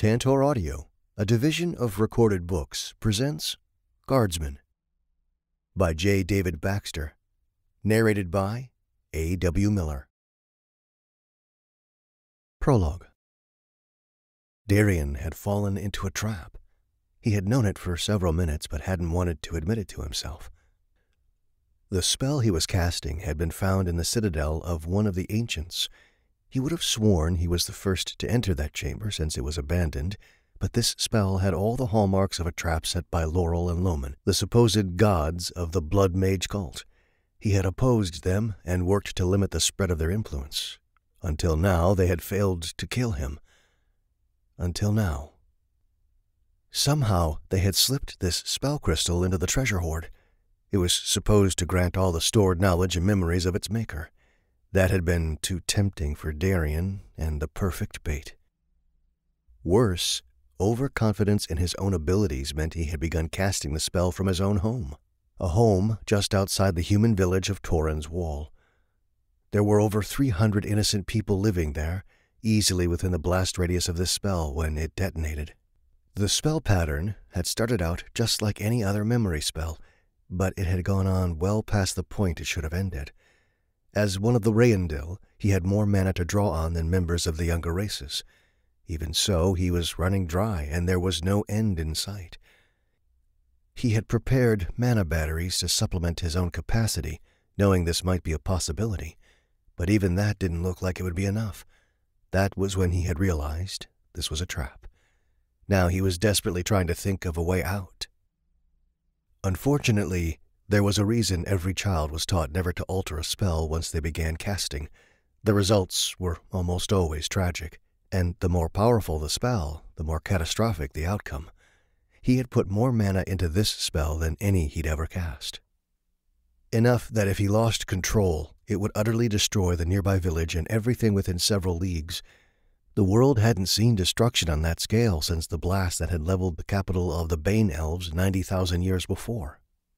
Tantor Audio, a division of Recorded Books, presents Guardsman by J. David Baxter, narrated by A.W. Miller. Prologue. Darian had fallen into a trap. He had known it for several minutes but hadn't wanted to admit it to himself. The spell he was casting had been found in the citadel of one of the ancients. He would have sworn he was the first to enter that chamber since it was abandoned, but this spell had all the hallmarks of a trap set by Laurel and Loman, the supposed gods of the Blood Mage cult. He had opposed them and worked to limit the spread of their influence. Until now, they had failed to kill him. Until now. Somehow, they had slipped this spell crystal into the treasure hoard. It was supposed to grant all the stored knowledge and memories of its maker. That had been too tempting for Darian and the perfect bait. Worse, overconfidence in his own abilities meant he had begun casting the spell from his own home, a home just outside the human village of Torrens Wall. There were over 300 innocent people living there, easily within the blast radius of this spell when it detonated. The spell pattern had started out just like any other memory spell, but it had gone on well past the point it should have ended. As one of the Reyendil, he had more mana to draw on than members of the younger races. Even so, he was running dry, and there was no end in sight. He had prepared mana batteries to supplement his own capacity, knowing this might be a possibility, but even that didn't look like it would be enough. That was when he had realized this was a trap. Now he was desperately trying to think of a way out. Unfortunately, there was a reason every child was taught never to alter a spell once they began casting. The results were almost always tragic, and the more powerful the spell, the more catastrophic the outcome. He had put more mana into this spell than any he'd ever cast. Enough that if he lost control, it would utterly destroy the nearby village and everything within several leagues. The world hadn't seen destruction on that scale since the blast that had leveled the capital of the Bane Elves 90,000 years before.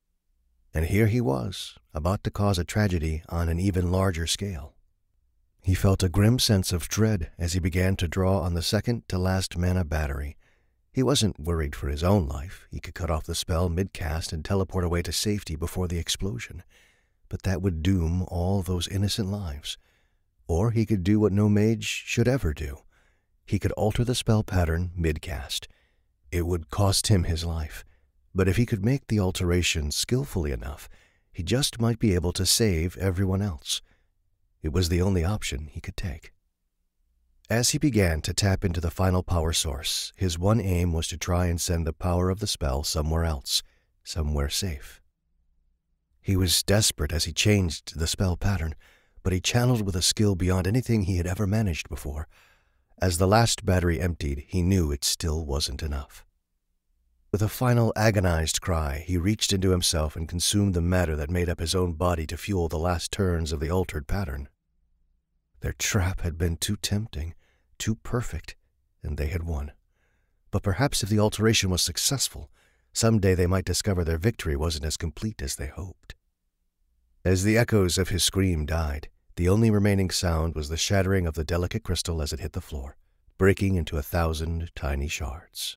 And here he was, about to cause a tragedy on an even larger scale. He felt a grim sense of dread as he began to draw on the second-to-last mana battery. He wasn't worried for his own life. He could cut off the spell mid-cast and teleport away to safety before the explosion. But that would doom all those innocent lives. Or he could do what no mage should ever do. He could alter the spell pattern mid-cast. It would cost him his life. But if he could make the alteration skillfully enough, he just might be able to save everyone else. It was the only option he could take. As he began to tap into the final power source, his one aim was to try and send the power of the spell somewhere else, somewhere safe. He was desperate as he changed the spell pattern, but he channeled with a skill beyond anything he had ever managed before. As the last battery emptied, he knew it still wasn't enough. With a final agonized cry, he reached into himself and consumed the matter that made up his own body to fuel the last turns of the altered pattern. Their trap had been too tempting, too perfect, and they had won. But perhaps if the alteration was successful, someday they might discover their victory wasn't as complete as they hoped. As the echoes of his scream died, the only remaining sound was the shattering of the delicate crystal as it hit the floor, breaking into 1,000 tiny shards.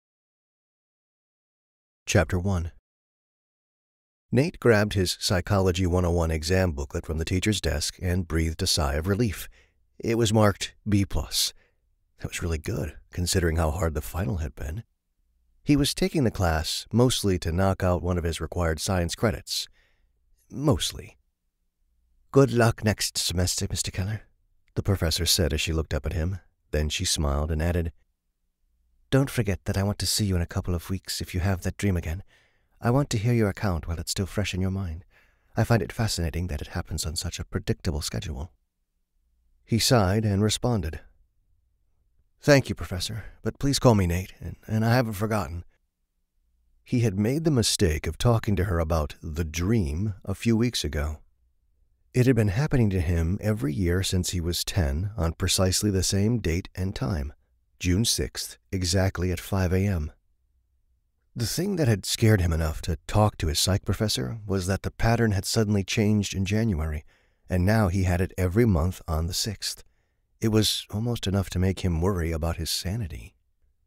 Chapter 1. Nate grabbed his Psychology 101 exam booklet from the teacher's desk and breathed a sigh of relief. It was marked B+. That was really good, considering how hard the final had been. He was taking the class mostly to knock out one of his required science credits. Mostly. "Good luck next semester, Mr. Keller," the professor said as she looked up at him. Then she smiled and added, "Don't forget that I want to see you in a couple of weeks if you have that dream again. I want to hear your account while it's still fresh in your mind. I find it fascinating that it happens on such a predictable schedule." He sighed and responded, "Thank you, Professor, but please call me Nate, and I haven't forgotten." He had made the mistake of talking to her about the dream a few weeks ago. It had been happening to him every year since he was 10 on precisely the same date and time. June 6th, exactly at 5 a.m. The thing that had scared him enough to talk to his psych professor was that the pattern had suddenly changed in January, and now he had it every month on the 6th. It was almost enough to make him worry about his sanity.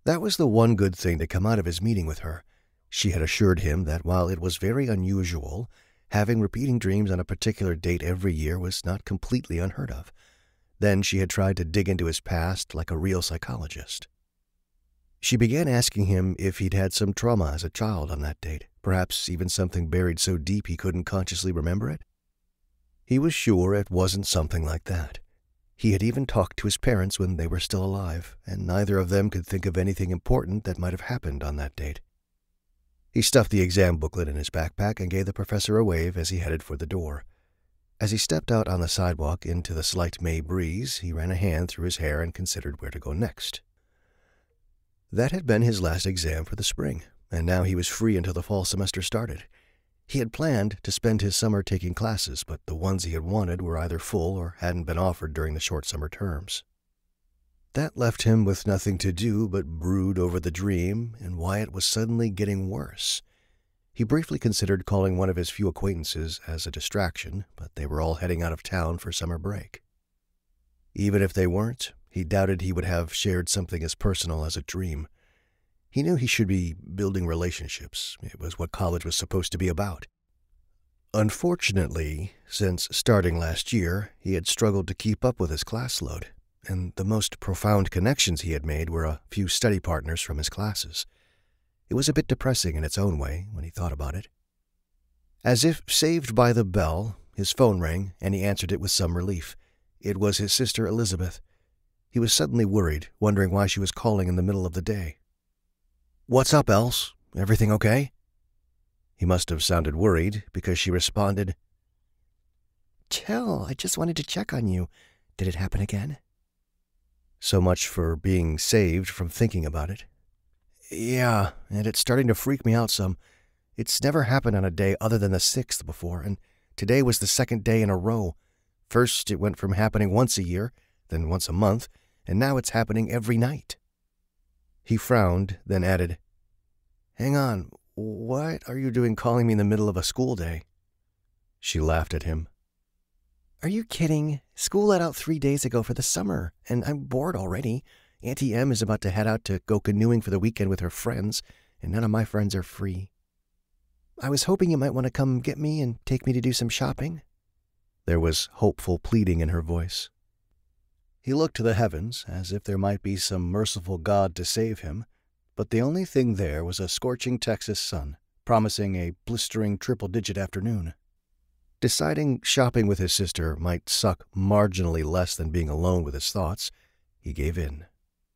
That was the one good thing to come out of his meeting with her. She had assured him that while it was very unusual, having repeating dreams on a particular date every year was not completely unheard of. Then she had tried to dig into his past like a real psychologist. She began asking him if he'd had some trauma as a child on that date, perhaps even something buried so deep he couldn't consciously remember it. He was sure it wasn't something like that. He had even talked to his parents when they were still alive, and neither of them could think of anything important that might have happened on that date. He stuffed the exam booklet in his backpack and gave the professor a wave as he headed for the door. As he stepped out on the sidewalk into the slight May breeze, he ran a hand through his hair and considered where to go next. That had been his last exam for the spring, and now he was free until the fall semester started. He had planned to spend his summer taking classes, but the ones he had wanted were either full or hadn't been offered during the short summer terms. That left him with nothing to do but brood over the dream and why it was suddenly getting worse. He briefly considered calling one of his few acquaintances as a distraction, but they were all heading out of town for summer break. Even if they weren't, he doubted he would have shared something as personal as a dream. He knew he should be building relationships. It was what college was supposed to be about. Unfortunately, since starting last year, he had struggled to keep up with his class load, and the most profound connections he had made were a few study partners from his classes. It was a bit depressing in its own way when he thought about it. As if saved by the bell, his phone rang, and he answered it with some relief. It was his sister Elizabeth. He was suddenly worried, wondering why she was calling in the middle of the day. "What's up, Els? Everything okay?" He must have sounded worried, because she responded, "Chill, I just wanted to check on you. Did it happen again?" So much for being saved from thinking about it. "Yeah, and it's starting to freak me out some. It's never happened on a day other than the 6th before, and today was the second day in a row. First, it went from happening once a year, then once a month, and now it's happening every night." He frowned, then added, "Hang on, what are you doing calling me in the middle of a school day?" She laughed at him. "Are you kidding? School let out 3 days ago for the summer, and I'm bored already. Auntie M is about to head out to go canoeing for the weekend with her friends, and none of my friends are free. I was hoping you might want to come get me and take me to do some shopping." There was hopeful pleading in her voice. He looked to the heavens, as if there might be some merciful God to save him, but the only thing there was a scorching Texas sun, promising a blistering triple-digit afternoon. Deciding shopping with his sister might suck marginally less than being alone with his thoughts, he gave in.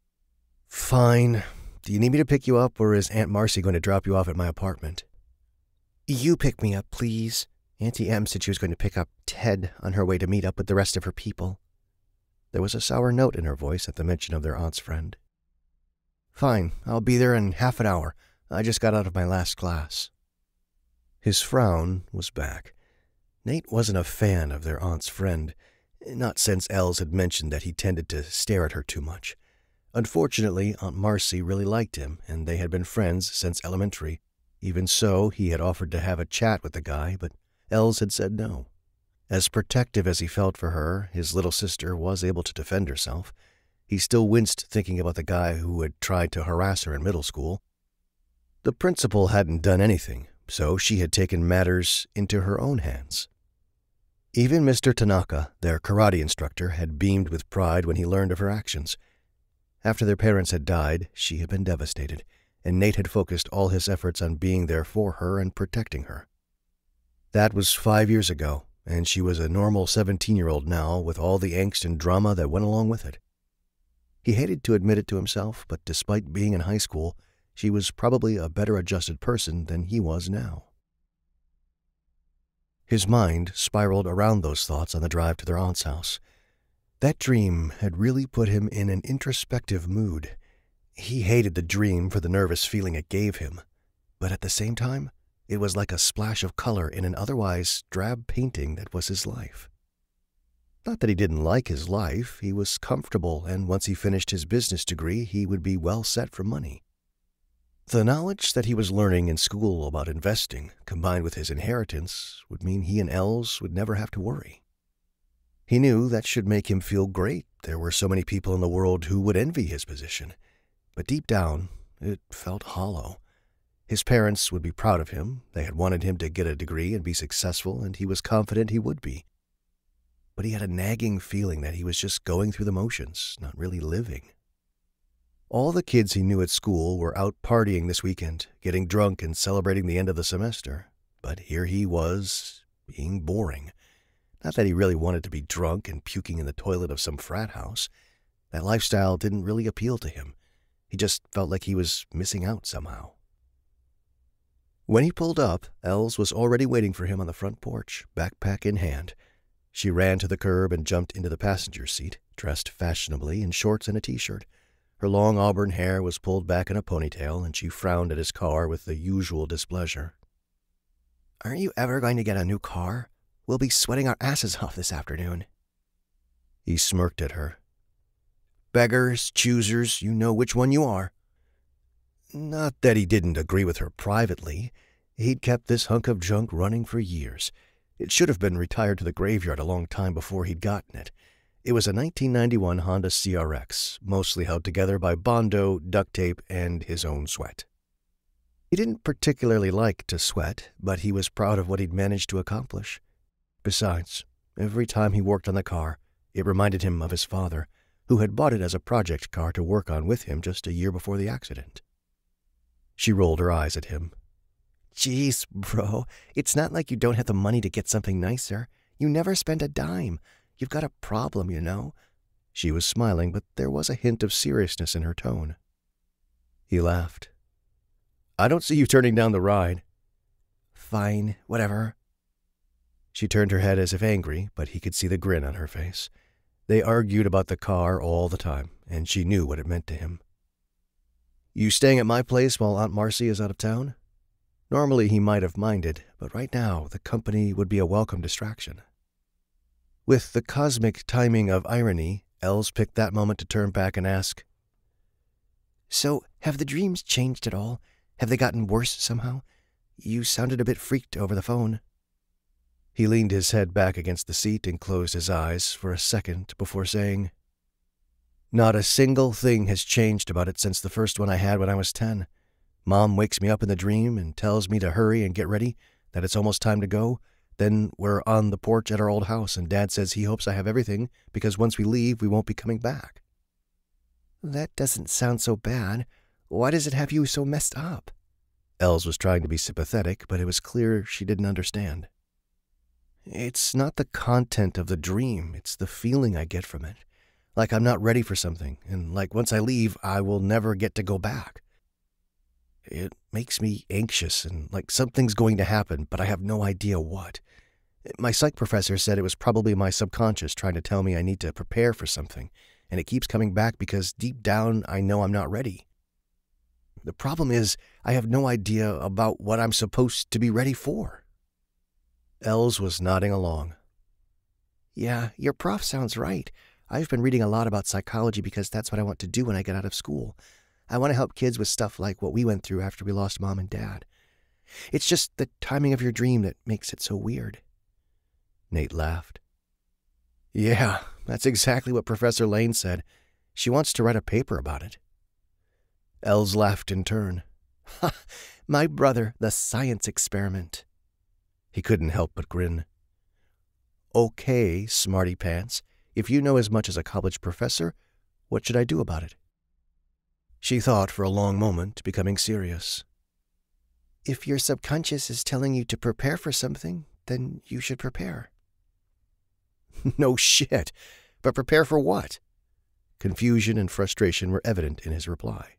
"Fine. Do you need me to pick you up, or is Aunt Marcy going to drop you off at my apartment?" "You pick me up, please. Auntie M said she was going to pick up Ted on her way to meet up with the rest of her people." There was a sour note in her voice at the mention of their aunt's friend. "Fine, I'll be there in half an hour. I just got out of my last class." His frown was back. Nate wasn't a fan of their aunt's friend, not since Els had mentioned that he tended to stare at her too much. Unfortunately, Aunt Marcy really liked him, and they had been friends since elementary. Even so, he had offered to have a chat with the guy, but Els had said no. As protective as he felt for her, his little sister was able to defend herself. He still winced thinking about the guy who had tried to harass her in middle school. The principal hadn't done anything, so she had taken matters into her own hands. Even Mr. Tanaka, their karate instructor, had beamed with pride when he learned of her actions. After their parents had died, she had been devastated, and Nate had focused all his efforts on being there for her and protecting her. That was 5 years ago, and she was a normal 17-year-old now with all the angst and drama that went along with it. He hated to admit it to himself, but despite being in high school, she was probably a better adjusted person than he was now. His mind spiraled around those thoughts on the drive to their aunt's house. That dream had really put him in an introspective mood. He hated the dream for the nervous feeling it gave him, but at the same time, it was like a splash of color in an otherwise drab painting that was his life. Not that he didn't like his life, he was comfortable, and once he finished his business degree, he would be well set for money. The knowledge that he was learning in school about investing, combined with his inheritance, would mean he and Els would never have to worry. He knew that should make him feel great. There were so many people in the world who would envy his position. but deep down, it felt hollow. His parents would be proud of him. They had wanted him to get a degree and be successful, and he was confident he would be. But he had a nagging feeling that he was just going through the motions, not really living. All the kids he knew at school were out partying this weekend, getting drunk and celebrating the end of the semester. But here he was, being boring. Not that he really wanted to be drunk and puking in the toilet of some frat house. That lifestyle didn't really appeal to him. He just felt like he was missing out somehow. When he pulled up, Els was already waiting for him on the front porch, backpack in hand. She ran to the curb and jumped into the passenger seat, dressed fashionably in shorts and a t-shirt. Her long auburn hair was pulled back in a ponytail, and she frowned at his car with the usual displeasure. "Aren't you ever going to get a new car? We'll be sweating our asses off this afternoon." He smirked at her. "Beggars, choosers, you know which one you are." Not that he didn't agree with her privately. He'd kept this hunk of junk running for years. It should have been retired to the graveyard a long time before he'd gotten it. It was a 1991 Honda CRX, mostly held together by Bondo, duct tape, and his own sweat. He didn't particularly like to sweat, but he was proud of what he'd managed to accomplish. Besides, every time he worked on the car, it reminded him of his father, who had bought it as a project car to work on with him just a year before the accident. She rolled her eyes at him. "Jeez, bro, it's not like you don't have the money to get something nicer. You never spend a dime. You've got a problem, you know." She was smiling, but there was a hint of seriousness in her tone. He laughed. "I don't see you turning down the ride." "Fine, whatever." She turned her head as if angry, but he could see the grin on her face. They argued about the car all the time, and she knew what it meant to him. "You staying at my place while Aunt Marcy is out of town?" Normally he might have minded, but right now the company would be a welcome distraction. With the cosmic timing of irony, Els picked that moment to turn back and ask, "So, have the dreams changed at all? Have they gotten worse somehow? You sounded a bit freaked over the phone." He leaned his head back against the seat and closed his eyes for a second before saying, "Not a single thing has changed about it since the first one I had when I was 10. Mom wakes me up in the dream and tells me to hurry and get ready, that it's almost time to go. Then we're on the porch at our old house, and Dad says he hopes I have everything because once we leave, we won't be coming back." "That doesn't sound so bad. Why does it have you so messed up?" Els was trying to be sympathetic, but it was clear she didn't understand. "It's not the content of the dream, it's the feeling I get from it. Like I'm not ready for something, and like once I leave, I will never get to go back. It makes me anxious and like something's going to happen, but I have no idea what. My psych professor said it was probably my subconscious trying to tell me I need to prepare for something, and it keeps coming back because deep down I know I'm not ready. The problem is I have no idea about what I'm supposed to be ready for." Els was nodding along. "Yeah, your prof sounds right. I've been reading a lot about psychology because that's what I want to do when I get out of school. I want to help kids with stuff like what we went through after we lost Mom and Dad. It's just the timing of your dream that makes it so weird." Nate laughed. "Yeah, that's exactly what Professor Lane said. She wants to write a paper about it." Els laughed in turn. "Ha! My brother, the science experiment." He couldn't help but grin. "Okay, smarty pants. If you know as much as a college professor, what should I do about it?" She thought for a long moment, becoming serious. "If your subconscious is telling you to prepare for something, then you should prepare." "No shit. But prepare for what?" Confusion and frustration were evident in his reply.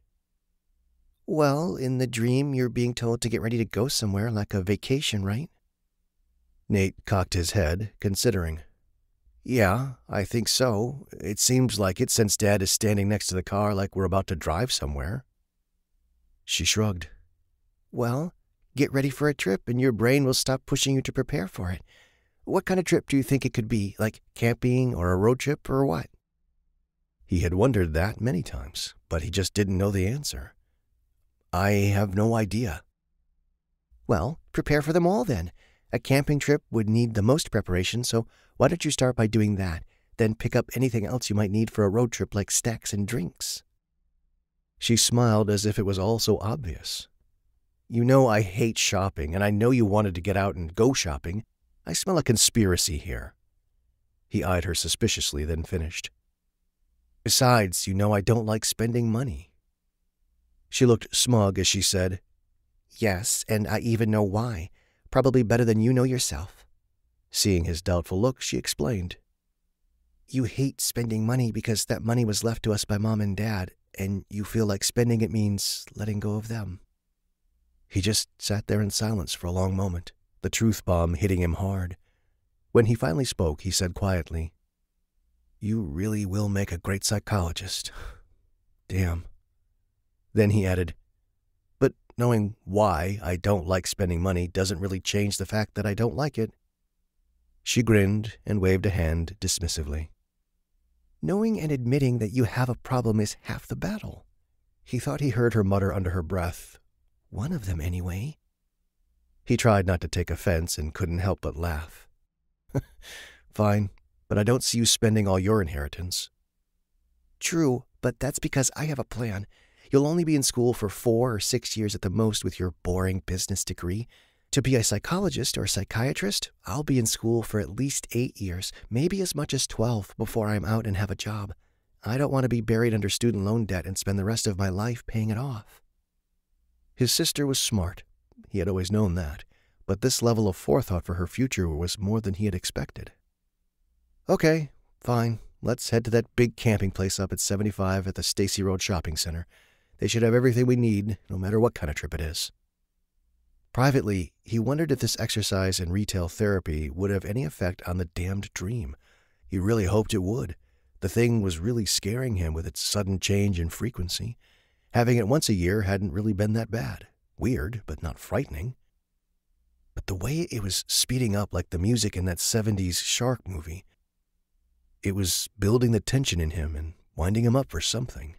"Well, in the dream, you're being told to get ready to go somewhere, like a vacation, right?" Nate cocked his head, considering. "Yeah, I think so. It seems like it since Dad is standing next to the car like we're about to drive somewhere." She shrugged. "Well, get ready for a trip and your brain will stop pushing you to prepare for it. What kind of trip do you think it could be, like camping or a road trip or what?" He had wondered that many times, but he just didn't know the answer. "I have no idea." "Well, prepare for them all then. A camping trip would need the most preparation, so why don't you start by doing that, then pick up anything else you might need for a road trip like snacks and drinks." She smiled as if it was all so obvious. You know I hate shopping, and I know you wanted to get out and go shopping. I smell a conspiracy here. He eyed her suspiciously, then finished. Besides, you know I don't like spending money. She looked smug as she said, Yes, and I even know why. Probably better than you know yourself. Seeing his doubtful look, she explained. You hate spending money because that money was left to us by Mom and Dad, and you feel like spending it means letting go of them. He just sat there in silence for a long moment, the truth bomb hitting him hard. When he finally spoke, he said quietly, You really will make a great psychologist. Damn. Then he added, But knowing why I don't like spending money doesn't really change the fact that I don't like it. She grinned and waved a hand dismissively. Knowing and admitting that you have a problem is half the battle. He thought he heard her mutter under her breath, One of them anyway. He tried not to take offense and couldn't help but laugh. Fine, but I don't see you spending all your inheritance. True, but that's because I have a plan. You'll only be in school for 4 or 6 years at the most with your boring business degree. To be a psychologist or a psychiatrist, I'll be in school for at least 8 years, maybe as much as 12 before I'm out and have a job. I don't want to be buried under student loan debt and spend the rest of my life paying it off. His sister was smart. He had always known that, but this level of forethought for her future was more than he had expected. Okay, fine. Let's head to that big camping place up at 75 at the Stacy Road Shopping Center. They should have everything we need, no matter what kind of trip it is. Privately, he wondered if this exercise and retail therapy would have any effect on the damned dream. He really hoped it would. The thing was really scaring him with its sudden change in frequency. Having it once a year hadn't really been that bad. Weird, but not frightening. But the way it was speeding up like the music in that 70s shark movie, it was building the tension in him and winding him up for something.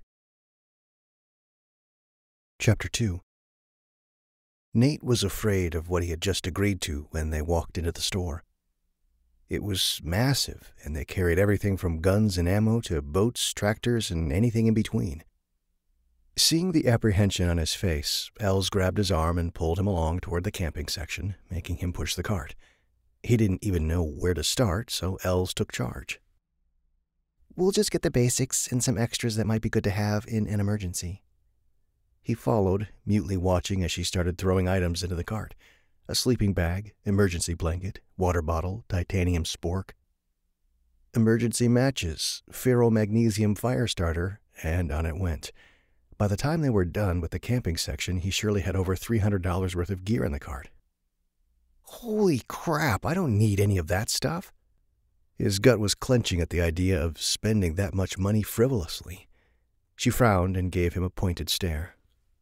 Chapter 2. Nate was afraid of what he had just agreed to when they walked into the store. It was massive, and they carried everything from guns and ammo to boats, tractors, and anything in between. Seeing the apprehension on his face, Els grabbed his arm and pulled him along toward the camping section, making him push the cart. He didn't even know where to start, so Els took charge. We'll just get the basics and some extras that might be good to have in an emergency. He followed, mutely watching as she started throwing items into the cart. A sleeping bag, emergency blanket, water bottle, titanium spork, emergency matches, ferromagnesium fire starter, and on it went. By the time they were done with the camping section, he surely had over $300 worth of gear in the cart. Holy crap, I don't need any of that stuff. His gut was clenching at the idea of spending that much money frivolously. She frowned and gave him a pointed stare.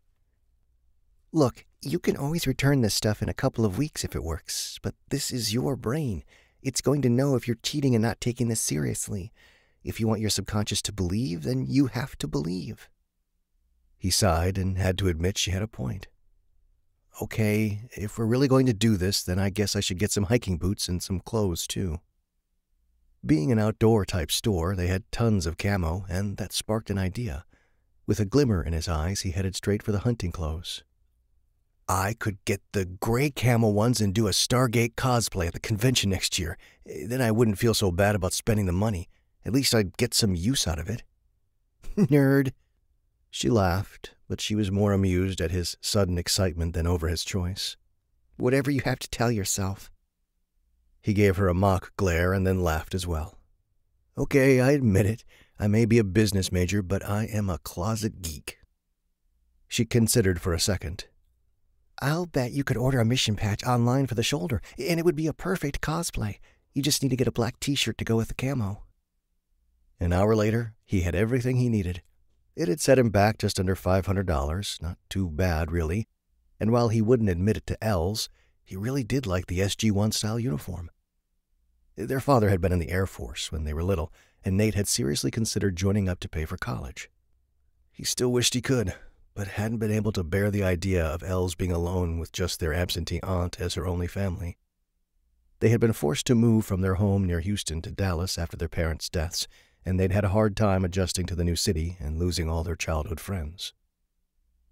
Look, you can always return this stuff in a couple of weeks if it works, but this is your brain. It's going to know if you're cheating and not taking this seriously. If you want your subconscious to believe, then you have to believe. He sighed and had to admit she had a point. Okay, if we're really going to do this, then I guess I should get some hiking boots and some clothes, too. Being an outdoor-type store, they had tons of camo, and that sparked an idea. With a glimmer in his eyes, he headed straight for the hunting clothes. I could get the gray camo ones and do a Stargate cosplay at the convention next year. Then I wouldn't feel so bad about spending the money. At least I'd get some use out of it. Nerd. She laughed, but she was more amused at his sudden excitement than over his choice. Whatever you have to tell yourself. He gave her a mock glare and then laughed as well. Okay, I admit it. I may be a business major, but I am a closet geek. She considered for a second. I'll bet you could order a mission patch online for the shoulder, and it would be a perfect cosplay. You just need to get a black t-shirt to go with the camo. An hour later, he had everything he needed. It had set him back just under $500, not too bad, really. And while he wouldn't admit it to Els, he really did like the SG-1 style uniform. Their father had been in the Air Force when they were little, and Nate had seriously considered joining up to pay for college. He still wished he could, but hadn't been able to bear the idea of Els being alone with just their absentee aunt as her only family. They had been forced to move from their home near Houston to Dallas after their parents' deaths, and they'd had a hard time adjusting to the new city and losing all their childhood friends.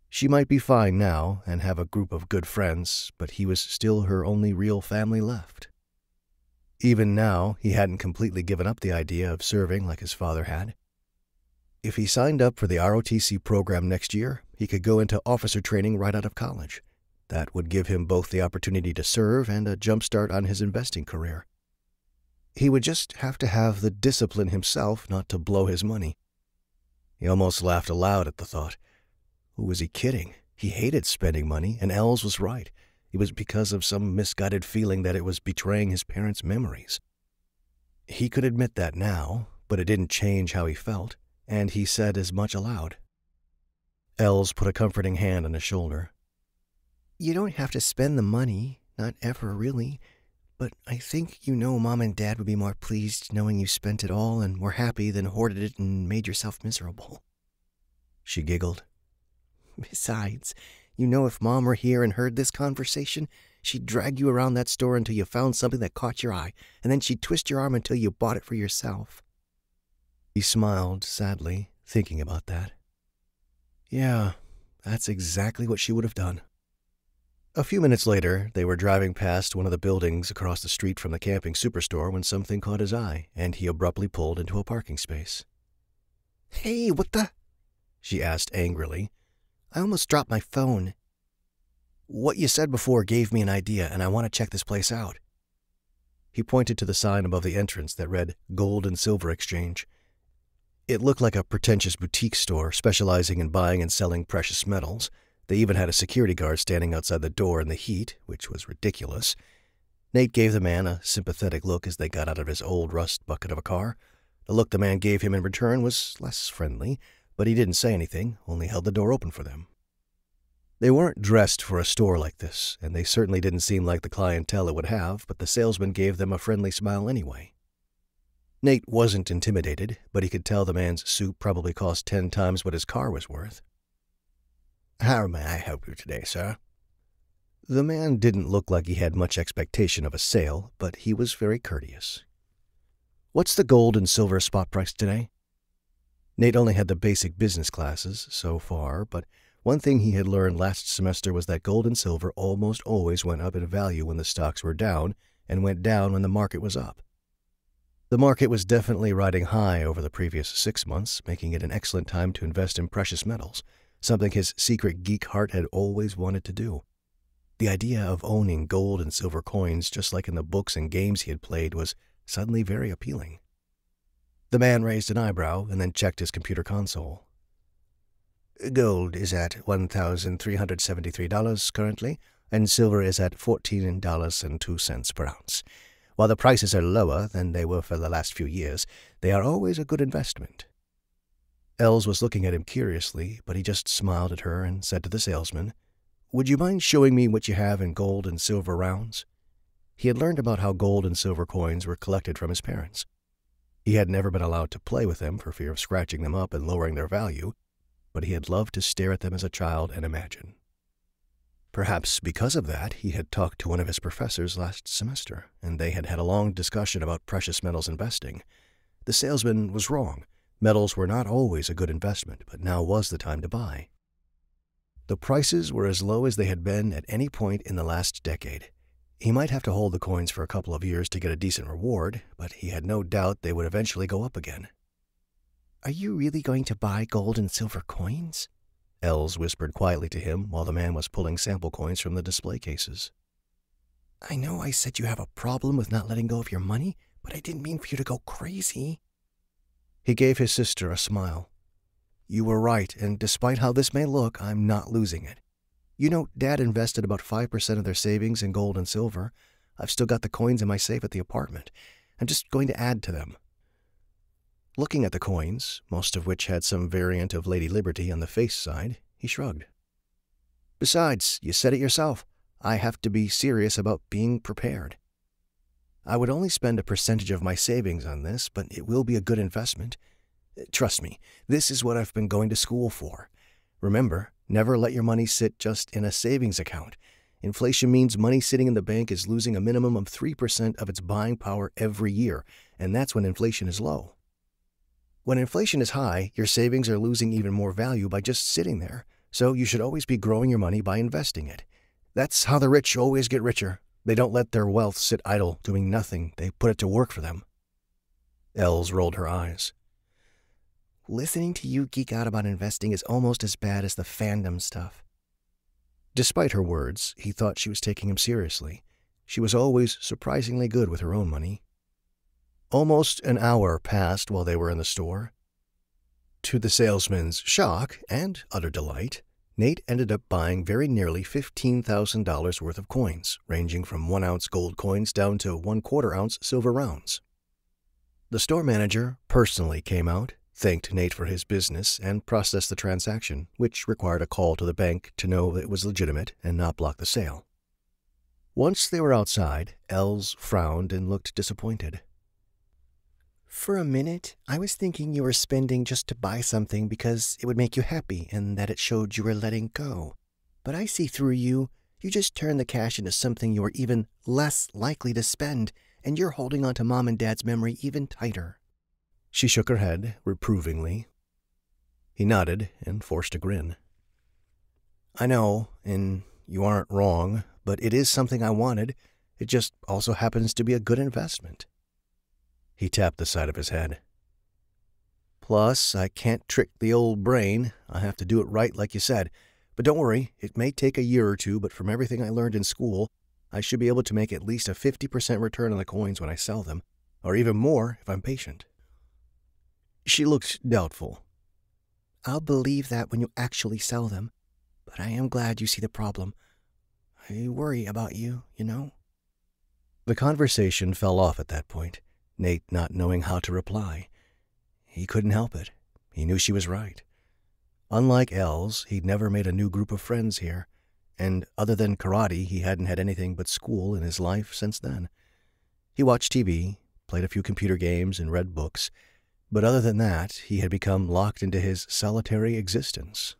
She might be fine now and have a group of good friends, but he was still her only real family left. Even now, he hadn't completely given up the idea of serving like his father had. If he signed up for the ROTC program next year, he could go into officer training right out of college. That would give him both the opportunity to serve and a jump start on his investing career. He would just have to have the discipline himself not to blow his money. He almost laughed aloud at the thought. Who was he kidding? He hated spending money, and Els was right. It was because of some misguided feeling that it was betraying his parents' memories. He could admit that now, but it didn't change how he felt, and he said as much aloud. Els put a comforting hand on his shoulder. You don't have to spend the money, not ever really, but I think you know Mom and Dad would be more pleased knowing you spent it all and were happy than hoarded it and made yourself miserable. She giggled. Besides, you know if Mom were here and heard this conversation, she'd drag you around that store until you found something that caught your eye, and then she'd twist your arm until you bought it for yourself. He smiled sadly, thinking about that. Yeah, that's exactly what she would have done. A few minutes later, they were driving past one of the buildings across the street from the camping superstore when something caught his eye, and he abruptly pulled into a parking space. Hey, what the? She asked angrily. I almost dropped my phone. What you said before gave me an idea, and I want to check this place out. He pointed to the sign above the entrance that read Gold and Silver Exchange. It looked like a pretentious boutique store specializing in buying and selling precious metals. They even had a security guard standing outside the door in the heat, which was ridiculous. Nate gave the man a sympathetic look as they got out of his old rust bucket of a car. The look the man gave him in return was less friendly, but he didn't say anything, only held the door open for them. They weren't dressed for a store like this, and they certainly didn't seem like the clientele it would have, but the salesman gave them a friendly smile anyway. Nate wasn't intimidated, but he could tell the man's suit probably cost 10 times what his car was worth. How may I help you today, sir? The man didn't look like he had much expectation of a sale, but he was very courteous. What's the gold and silver spot price today? Nate only had the basic business classes so far, but one thing he had learned last semester was that gold and silver almost always went up in value when the stocks were down and went down when the market was up. The market was definitely riding high over the previous 6 months, making it an excellent time to invest in precious metals, something his secret geek heart had always wanted to do. The idea of owning gold and silver coins, just like in the books and games he had played, was suddenly very appealing. The man raised an eyebrow and then checked his computer console. Gold is at $1,373 currently, and silver is at $14.02 per ounce. While the prices are lower than they were for the last few years, they are always a good investment. Els was looking at him curiously, but he just smiled at her and said to the salesman, Would you mind showing me what you have in gold and silver rounds? He had learned about how gold and silver coins were collected from his parents. He had never been allowed to play with them for fear of scratching them up and lowering their value, but he had loved to stare at them as a child and imagine. Perhaps because of that, he had talked to one of his professors last semester, and they had had a long discussion about precious metals investing. The salesman was wrong. Metals were not always a good investment, but now was the time to buy. The prices were as low as they had been at any point in the last decade. He might have to hold the coins for a couple of years to get a decent reward, but he had no doubt they would eventually go up again. Are you really going to buy gold and silver coins? Els whispered quietly to him while the man was pulling sample coins from the display cases. I know I said you have a problem with not letting go of your money, but I didn't mean for you to go crazy. He gave his sister a smile. You were right, and despite how this may look, I'm not losing it. You know, Dad invested about 5% of their savings in gold and silver. I've still got the coins in my safe at the apartment. I'm just going to add to them. Looking at the coins, most of which had some variant of Lady Liberty on the face side, he shrugged. Besides, you said it yourself. I have to be serious about being prepared. I would only spend a percentage of my savings on this, but it will be a good investment. Trust me, this is what I've been going to school for. Remember, never let your money sit just in a savings account. Inflation means money sitting in the bank is losing a minimum of 3% of its buying power every year, and that's when inflation is low. When inflation is high, your savings are losing even more value by just sitting there, So you should always be growing your money by investing it. That's how the rich always get richer. They don't let their wealth sit idle, doing nothing. They put it to work for them. Els rolled her eyes. Listening to you geek out about investing is almost as bad as the fandom stuff. Despite her words, he thought she was taking him seriously. She was always surprisingly good with her own money. Almost an hour passed while they were in the store. To the salesman's shock and utter delight, Nate ended up buying very nearly $15,000 worth of coins, ranging from 1-ounce gold coins down to 1/4-ounce silver rounds. The store manager personally came out, thanked Nate for his business, and processed the transaction, which required a call to the bank to know that it was legitimate and not block the sale. Once they were outside, Els frowned and looked disappointed. For a minute, I was thinking you were spending just to buy something because it would make you happy and that it showed you were letting go. But I see through you. You just turned the cash into something you were even less likely to spend, and you're holding on to Mom and Dad's memory even tighter. She shook her head reprovingly. He nodded and forced a grin. I know, and you aren't wrong, but it is something I wanted. It just also happens to be a good investment. He tapped the side of his head. Plus, I can't trick the old brain. I have to do it right like you said. But don't worry, it may take a year or two, but from everything I learned in school, I should be able to make at least a 50% return on the coins when I sell them, or even more if I'm patient. She looked doubtful. I'll believe that when you actually sell them, but I am glad you see the problem. I worry about you, you know? The conversation fell off at that point, Nate not knowing how to reply. He couldn't help it. He knew she was right. Unlike Els, he'd never made a new group of friends here, and other than karate, he hadn't had anything but school in his life since then. He watched TV, played a few computer games, and read books, but other than that, he had become locked into his solitary existence.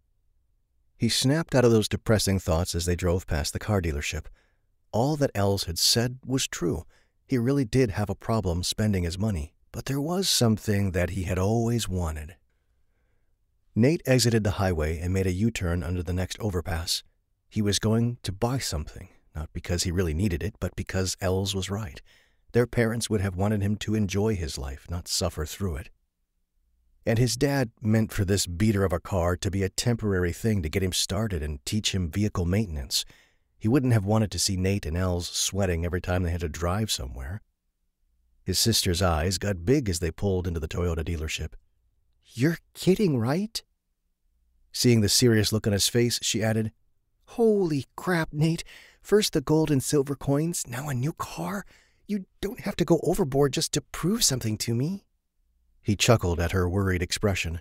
He snapped out of those depressing thoughts as they drove past the car dealership. All that Els had said was true. He really did have a problem spending his money, but there was something that he had always wanted. Nate exited the highway and made a U-turn under the next overpass. He was going to buy something, not because he really needed it, but because Els was right. Their parents would have wanted him to enjoy his life, not suffer through it. And his dad meant for this beater of a car to be a temporary thing to get him started and teach him vehicle maintenance. He wouldn't have wanted to see Nate and Els sweating every time they had to drive somewhere. His sister's eyes got big as they pulled into the Toyota dealership. You're kidding, right? Seeing the serious look on his face, she added, Holy crap, Nate. First the gold and silver coins, now a new car? You don't have to go overboard just to prove something to me. He chuckled at her worried expression.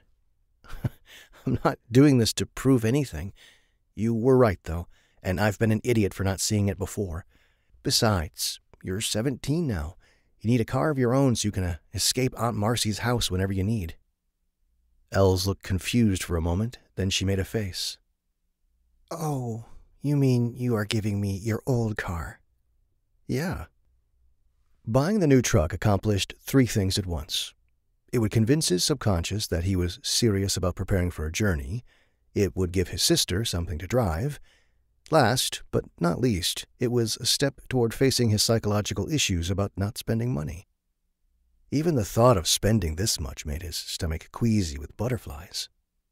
I'm not doing this to prove anything. You were right, though, and I've been an idiot for not seeing it before. Besides, you're 17 now. You need a car of your own so you can escape Aunt Marcy's house whenever you need. Els looked confused for a moment, then she made a face. Oh, you mean you are giving me your old car? Yeah. Buying the new truck accomplished 3 things at once. It would convince his subconscious that he was serious about preparing for a journey. It would give his sister something to drive. Last, but not least, it was a step toward facing his psychological issues about not spending money. Even the thought of spending this much made his stomach queasy with butterflies.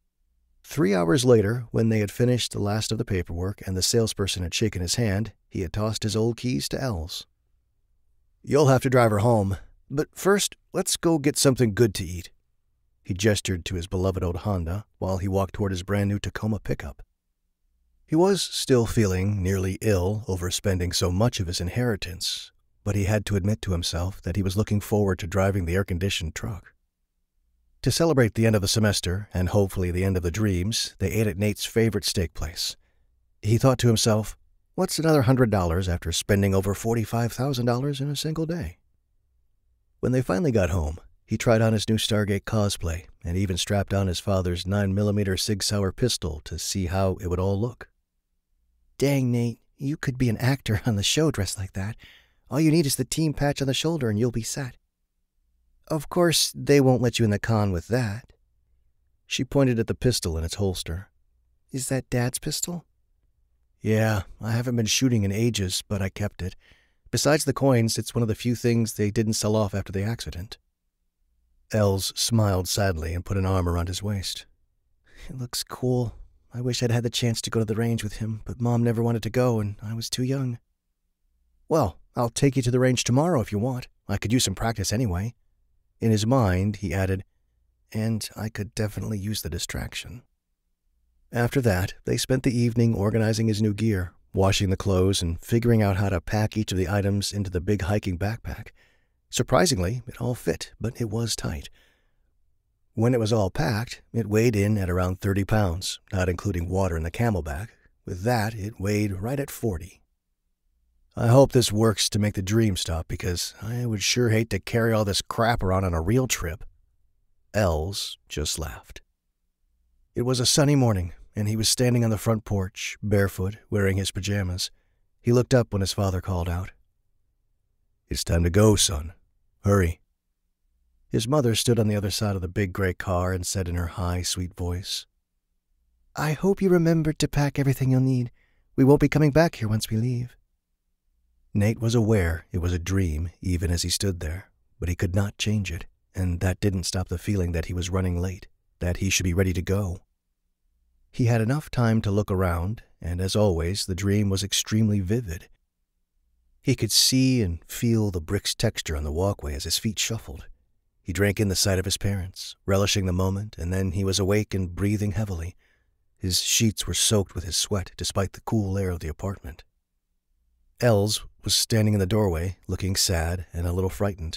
3 hours later, when they had finished the last of the paperwork and the salesperson had shaken his hand, he had tossed his old keys to Els. You'll have to drive her home, but first, let's go get something good to eat. He gestured to his beloved old Honda while he walked toward his brand-new Tacoma pickup. He was still feeling nearly ill over spending so much of his inheritance, but he had to admit to himself that he was looking forward to driving the air-conditioned truck. To celebrate the end of the semester, and hopefully the end of the dreams, they ate at Nate's favorite steak place. He thought to himself, what's another $100 after spending over $45,000 in a single day? When they finally got home, he tried on his new Stargate cosplay and even strapped on his father's 9mm Sig Sauer pistol to see how it would all look. Dang, Nate, you could be an actor on the show dressed like that. All you need is the team patch on the shoulder and you'll be set. Of course, they won't let you in the con with that. She pointed at the pistol in its holster. Is that Dad's pistol? Yeah, I haven't been shooting in ages, but I kept it. Besides the coins, it's one of the few things they didn't sell off after the accident. Els smiled sadly and put an arm around his waist. It looks cool. I wish I'd had the chance to go to the range with him, but Mom never wanted to go and I was too young. Well, I'll take you to the range tomorrow if you want. I could use some practice anyway. In his mind, he added, and I could definitely use the distraction. After that, they spent the evening organizing his new gear, washing the clothes, and figuring out how to pack each of the items into the big hiking backpack. Surprisingly, it all fit, but it was tight. When it was all packed, it weighed in at around 30 pounds, not including water in the camelback. With that, it weighed right at 40. I hope this works to make the dream stop, because I would sure hate to carry all this crap around on a real trip. Els just laughed. It was a sunny morning, and he was standing on the front porch, barefoot, wearing his pajamas. He looked up when his father called out. "It's time to go, son. Hurry." His mother stood on the other side of the big gray car and said in her high, sweet voice, "I hope you remembered to pack everything you'll need. We won't be coming back here once we leave." Nate was aware it was a dream even as he stood there, but he could not change it, and that didn't stop the feeling that he was running late, that he should be ready to go. He had enough time to look around, and as always, the dream was extremely vivid. He could see and feel the brick's texture on the walkway as his feet shuffled. He drank in the sight of his parents, relishing the moment, and then he was awake and breathing heavily. His sheets were soaked with his sweat despite the cool air of the apartment. Els was standing in the doorway, looking sad and a little frightened.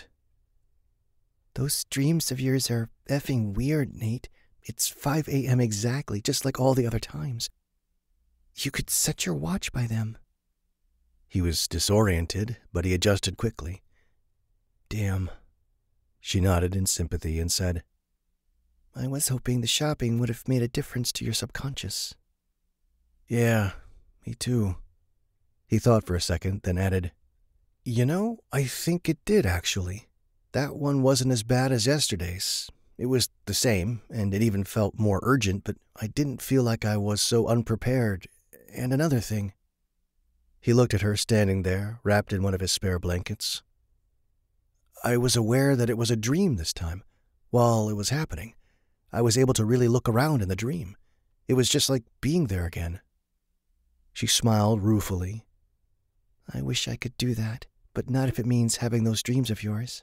"Those dreams of yours are effing weird, Nate. It's 5 a.m. exactly, just like all the other times. You could set your watch by them." He was disoriented, but he adjusted quickly. "Damn." She nodded in sympathy and said, "I was hoping the shopping would have made a difference to your subconscious." "Yeah, me too." He thought for a second, then added, "You know, I think it did, actually. That one wasn't as bad as yesterday's. It was the same, and it even felt more urgent, but I didn't feel like I was so unprepared. And another thing." He looked at her standing there, wrapped in one of his spare blankets. "I was aware that it was a dream this time. While it was happening, I was able to really look around in the dream. It was just like being there again." She smiled ruefully. "I wish I could do that, but not if it means having those dreams of yours."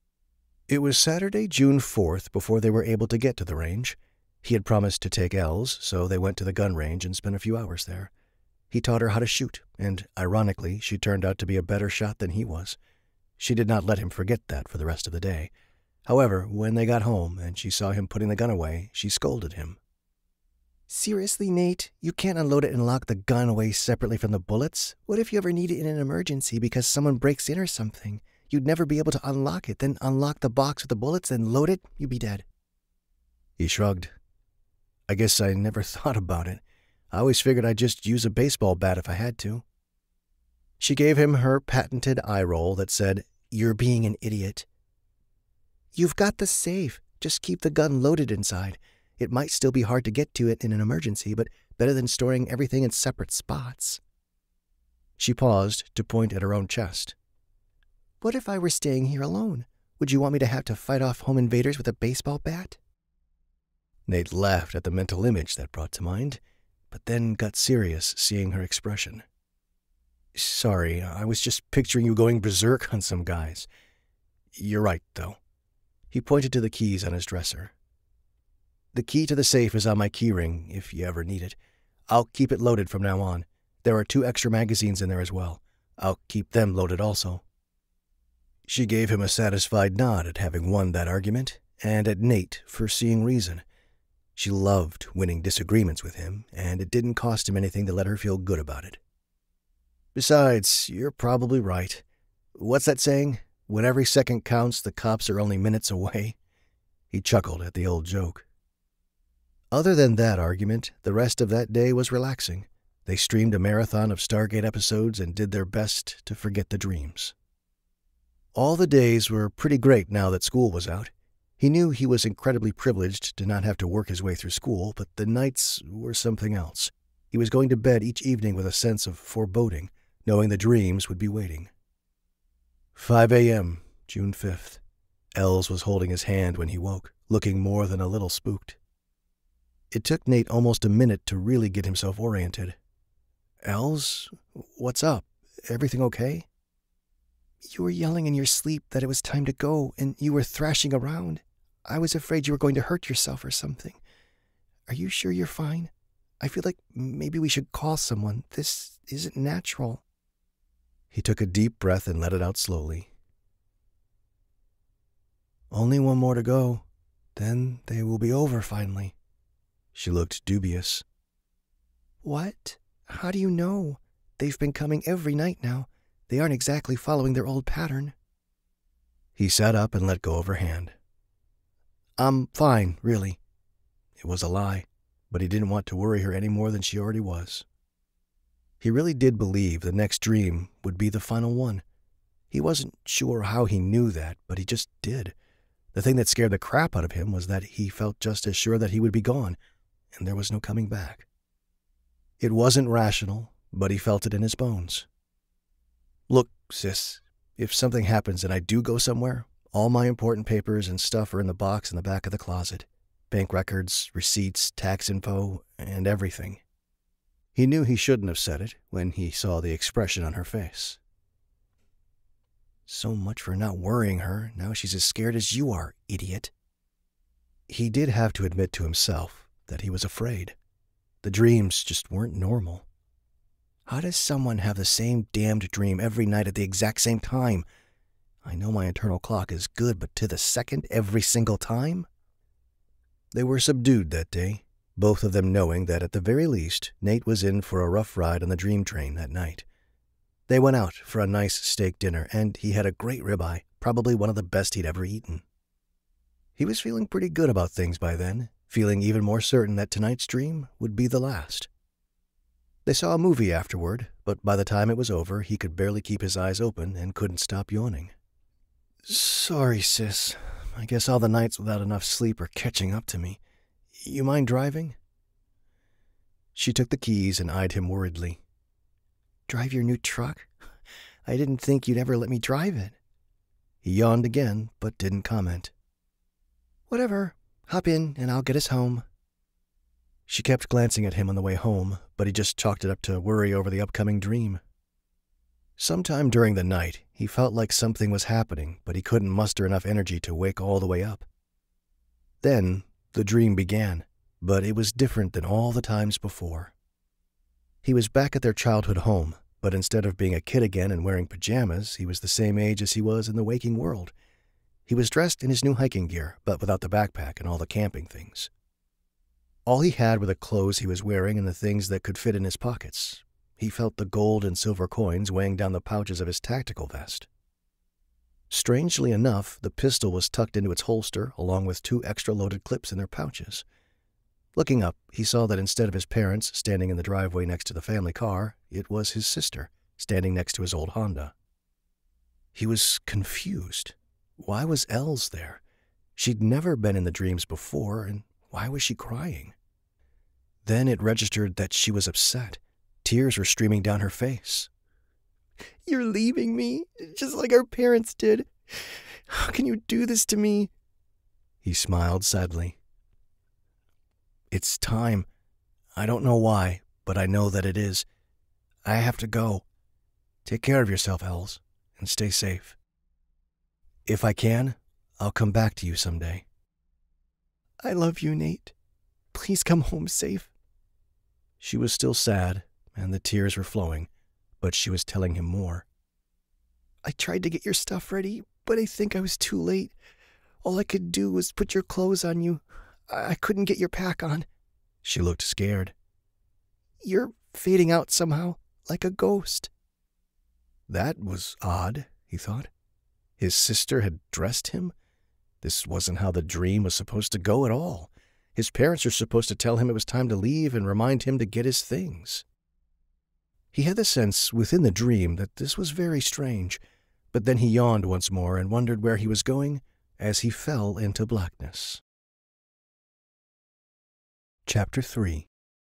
It was Saturday, June 4th, before they were able to get to the range. He had promised to take Els, so they went to the gun range and spent a few hours there. He taught her how to shoot, and, ironically, she turned out to be a better shot than he was. She did not let him forget that for the rest of the day. However, when they got home and she saw him putting the gun away, she scolded him. "Seriously, Nate? You can't unload it and lock the gun away separately from the bullets? What if you ever need it in an emergency because someone breaks in or something? You'd never be able to unlock it, then unlock the box with the bullets and load it? You'd be dead." He shrugged. "I guess I never thought about it. I always figured I'd just use a baseball bat if I had to." She gave him her patented eye roll that said, "You're being an idiot." "You've got the safe. Just keep the gun loaded inside. It might still be hard to get to it in an emergency, but better than storing everything in separate spots." She paused to point at her own chest. "What if I were staying here alone? Would you want me to have to fight off home invaders with a baseball bat?" Nate laughed at the mental image that brought to mind, but then got serious seeing her expression. "Sorry, I was just picturing you going berserk on some guys. You're right, though." He pointed to the keys on his dresser. "The key to the safe is on my keyring, if you ever need it. I'll keep it loaded from now on. There are 2 extra magazines in there as well. I'll keep them loaded also." She gave him a satisfied nod at having won that argument, and at Nate for seeing reason. She loved winning disagreements with him, and it didn't cost him anything to let her feel good about it. "Besides, you're probably right. What's that saying? When every second counts, the cops are only minutes away." He chuckled at the old joke. Other than that argument, the rest of that day was relaxing. They streamed a marathon of Stargate episodes and did their best to forget the dreams. All the days were pretty great now that school was out. He knew he was incredibly privileged to not have to work his way through school, but the nights were something else. He was going to bed each evening with a sense of foreboding, knowing the dreams would be waiting. 5 a.m., June 5th. Els was holding his hand when he woke, looking more than a little spooked. It took Nate almost a minute to really get himself oriented. Els, what's up? Everything okay? You were yelling in your sleep that it was time to go, and you were thrashing around. I was afraid you were going to hurt yourself or something. Are you sure you're fine? I feel like maybe we should call someone. This isn't natural. He took a deep breath and let it out slowly. Only one more to go. Then they will be over finally. She looked dubious. What? How do you know? They've been coming every night now. They aren't exactly following their old pattern. He sat up and let go of her hand. I'm fine, really. It was a lie, but he didn't want to worry her any more than she already was. He really did believe the next dream would be the final one. He wasn't sure how he knew that, but he just did. The thing that scared the crap out of him was that he felt just as sure that he would be gone, and there was no coming back. It wasn't rational, but he felt it in his bones. Look, sis, if something happens and I do go somewhere, all my important papers and stuff are in the box in the back of the closet. Bank records, receipts, tax info, and everything. He knew he shouldn't have said it when he saw the expression on her face. So much for not worrying her. Now she's as scared as you are, idiot. He did have to admit to himself that he was afraid. The dreams just weren't normal. How does someone have the same damned dream every night at the exact same time? I know my internal clock is good, but to the second every single time? They were subdued that day, both of them knowing that at the very least, Nate was in for a rough ride on the dream train that night. They went out for a nice steak dinner, and he had a great ribeye, probably one of the best he'd ever eaten. He was feeling pretty good about things by then, feeling even more certain that tonight's dream would be the last. They saw a movie afterward, but by the time it was over, he could barely keep his eyes open and couldn't stop yawning. Sorry, sis. I guess all the nights without enough sleep are catching up to me. You mind driving? She took the keys and eyed him worriedly. Drive your new truck? I didn't think you'd ever let me drive it. He yawned again, but didn't comment. Whatever. Hop in and I'll get us home. She kept glancing at him on the way home, but he just chalked it up to worry over the upcoming dream. Sometime during the night, he felt like something was happening, but he couldn't muster enough energy to wake all the way up. Then, the dream began, but it was different than all the times before. He was back at their childhood home, but instead of being a kid again and wearing pajamas, he was the same age as he was in the waking world. He was dressed in his new hiking gear, but without the backpack and all the camping things. All he had were the clothes he was wearing and the things that could fit in his pockets. He felt the gold and silver coins weighing down the pouches of his tactical vest. Strangely enough, the pistol was tucked into its holster, along with 2 extra loaded clips in their pouches. Looking up, he saw that instead of his parents standing in the driveway next to the family car, it was his sister, standing next to his old Honda. He was confused. Why was Els there? She'd never been in the dreams before, and why was she crying? Then it registered that she was upset. Tears were streaming down her face. You're leaving me, just like our parents did. How can you do this to me? He smiled sadly. It's time. I don't know why, but I know that it is. I have to go. Take care of yourself, Els, and stay safe. If I can, I'll come back to you someday. I love you, Nate. Please come home safe. She was still sad, and the tears were flowing, but she was telling him more. I tried to get your stuff ready, but I think I was too late. All I could do was put your clothes on you. I couldn't get your pack on. She looked scared. You're fading out somehow, like a ghost. That was odd, he thought. His sister had dressed him? This wasn't how the dream was supposed to go at all. His parents were supposed to tell him it was time to leave and remind him to get his things. He had the sense within the dream that this was very strange, but then he yawned once more and wondered where he was going as he fell into blackness. Chapter 3.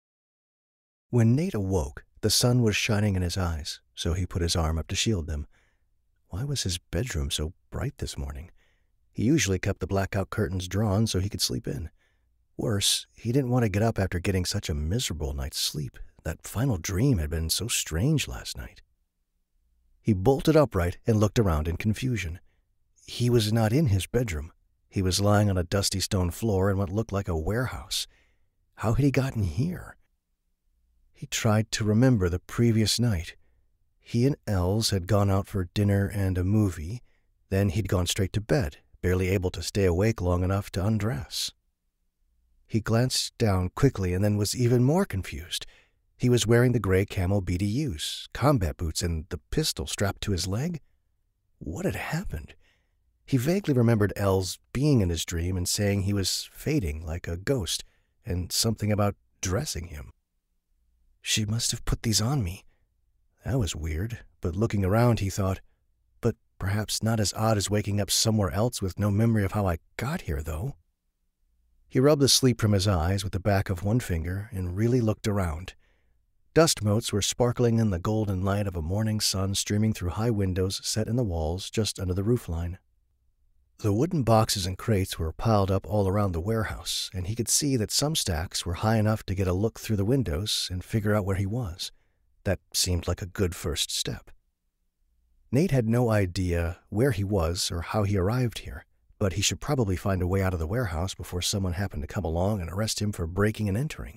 When Nate awoke, the sun was shining in his eyes, so he put his arm up to shield them. Why was his bedroom so bright this morning? He usually kept the blackout curtains drawn so he could sleep in. Worse, he didn't want to get up after getting such a miserable night's sleep. That final dream had been so strange last night. He bolted upright and looked around in confusion. He was not in his bedroom. He was lying on a dusty stone floor in what looked like a warehouse. How had he gotten here? He tried to remember the previous night. He and Els had gone out for dinner and a movie. Then he'd gone straight to bed, barely able to stay awake long enough to undress. He glanced down quickly and then was even more confused. He was wearing the gray camel BDUs, combat boots, and the pistol strapped to his leg. What had happened? He vaguely remembered Els being in his dream and saying he was fading like a ghost, and something about dressing him. She must have put these on me. That was weird, but looking around he thought, but perhaps not as odd as waking up somewhere else with no memory of how I got here, though. He rubbed the sleep from his eyes with the back of one finger and really looked around. Dust motes were sparkling in the golden light of a morning sun streaming through high windows set in the walls just under the roofline. The wooden boxes and crates were piled up all around the warehouse, and he could see that some stacks were high enough to get a look through the windows and figure out where he was. That seemed like a good first step. Nate had no idea where he was or how he arrived here, but he should probably find a way out of the warehouse before someone happened to come along and arrest him for breaking and entering.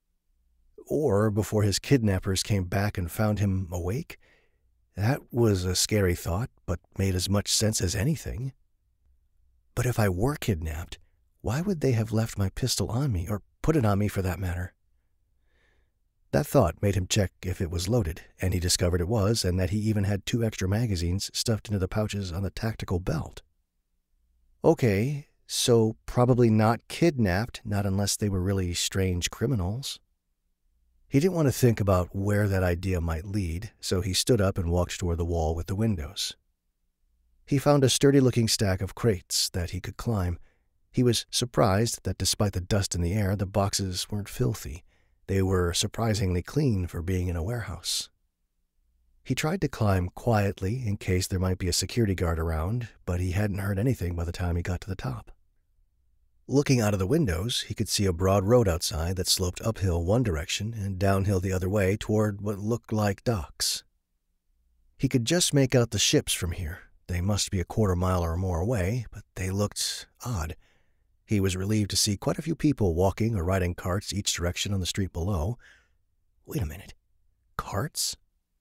Or before his kidnappers came back and found him awake. That was a scary thought, but made as much sense as anything. But if I were kidnapped, why would they have left my pistol on me, or put it on me for that matter? That thought made him check if it was loaded, and he discovered it was, and that he even had 2 extra magazines stuffed into the pouches on the tactical belt. Okay, so probably not kidnapped, not unless they were really strange criminals. He didn't want to think about where that idea might lead, so he stood up and walked toward the wall with the windows. He found a sturdy-looking stack of crates that he could climb. He was surprised that despite the dust in the air, the boxes weren't filthy. They were surprisingly clean for being in a warehouse. He tried to climb quietly in case there might be a security guard around, but he hadn't heard anything by the time he got to the top. Looking out of the windows, he could see a broad road outside that sloped uphill one direction and downhill the other way toward what looked like docks. He could just make out the ships from here. They must be a quarter mile or more away, but they looked odd. He was relieved to see quite a few people walking or riding carts each direction on the street below. Wait a minute. Carts?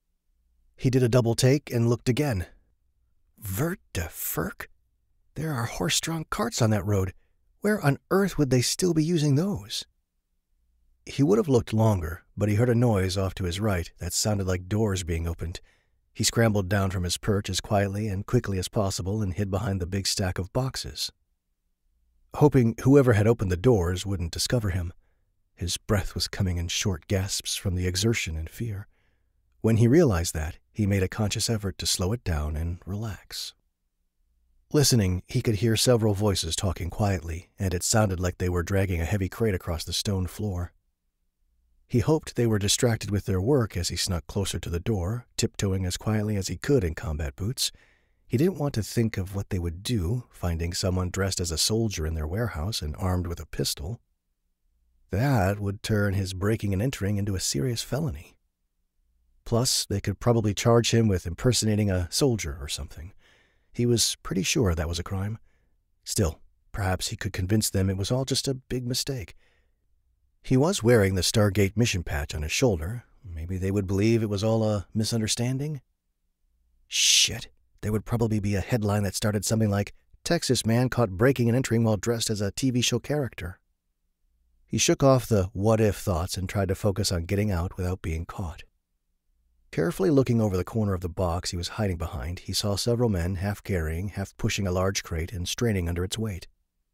He did a double take and looked again. Vert de Ferk? There are horse-drawn carts on that road. Where on earth would they still be using those? He would have looked longer, but he heard a noise off to his right that sounded like doors being opened. He scrambled down from his perch as quietly and quickly as possible and hid behind the big stack of boxes, hoping whoever had opened the doors wouldn't discover him. His breath was coming in short gasps from the exertion and fear. When he realized that, he made a conscious effort to slow it down and relax. Listening, he could hear several voices talking quietly, and it sounded like they were dragging a heavy crate across the stone floor. He hoped they were distracted with their work as he snuck closer to the door, tiptoeing as quietly as he could in combat boots. He didn't want to think of what they would do, finding someone dressed as a soldier in their warehouse and armed with a pistol. That would turn his breaking and entering into a serious felony. Plus, they could probably charge him with impersonating a soldier or something. He was pretty sure that was a crime. Still, perhaps he could convince them it was all just a big mistake. He was wearing the Stargate mission patch on his shoulder. Maybe they would believe it was all a misunderstanding? Shit, there would probably be a headline that started something like, "Texas man caught breaking and entering while dressed as a TV show character." He shook off the what-if thoughts and tried to focus on getting out without being caught. Carefully looking over the corner of the box he was hiding behind, he saw several men half carrying, half pushing a large crate and straining under its weight.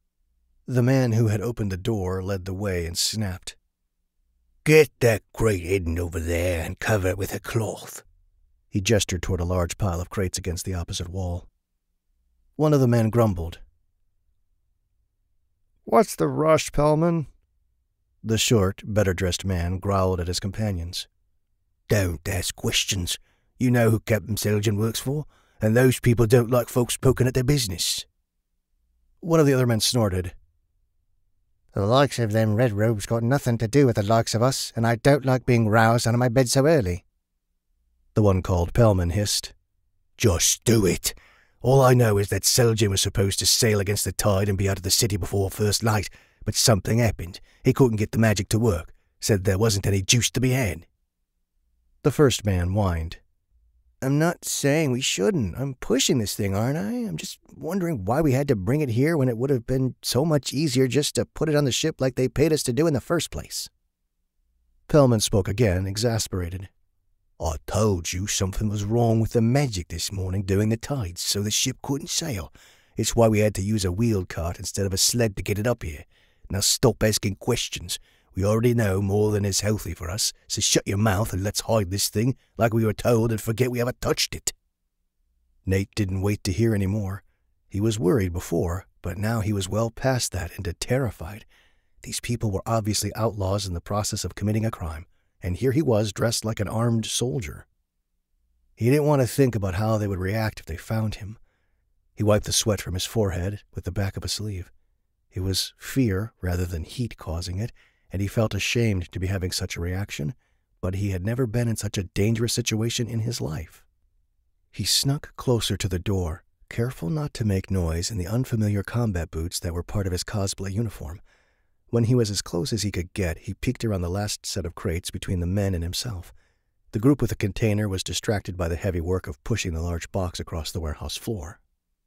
The man who had opened the door led the way and snapped, "Get that crate hidden over there and cover it with a cloth." He gestured toward a large pile of crates against the opposite wall. One of the men grumbled, What's the rush, Pellman? The short, better-dressed man growled at his companions. Don't ask questions. You know who Captain Seljan works for, and those people don't like folks poking at their business. One of the other men snorted. The likes of them red robes got nothing to do with the likes of us, and I don't like being roused out of my bed so early. The one called Pellman hissed. Just do it. All I know is that Seljan was supposed to sail against the tide and be out of the city before first light, but something happened. He couldn't get the magic to work. Said there wasn't any juice to be had. The first man whined. I'm not saying we shouldn't. I'm pushing this thing, aren't I? I'm just wondering why we had to bring it here when it would have been so much easier just to put it on the ship like they paid us to do in the first place. Pellman spoke again, exasperated. I told you something was wrong with the magic this morning during the tides, so the ship couldn't sail. It's why we had to use a wheeled cart instead of a sled to get it up here. Now stop asking questions. We already know more than is healthy for us, so shut your mouth and let's hide this thing like we were told and forget we ever touched it. Nate didn't wait to hear any more. He was worried before, but now he was well past that and terrified. These people were obviously outlaws in the process of committing a crime, and here he was dressed like an armed soldier. He didn't want to think about how they would react if they found him. He wiped the sweat from his forehead with the back of a sleeve. It was fear rather than heat causing it, and he felt ashamed to be having such a reaction, but he had never been in such a dangerous situation in his life. He snuck closer to the door, careful not to make noise in the unfamiliar combat boots that were part of his cosplay uniform. When he was as close as he could get, he peeked around the last set of crates between the men and himself. The group with the container was distracted by the heavy work of pushing the large box across the warehouse floor.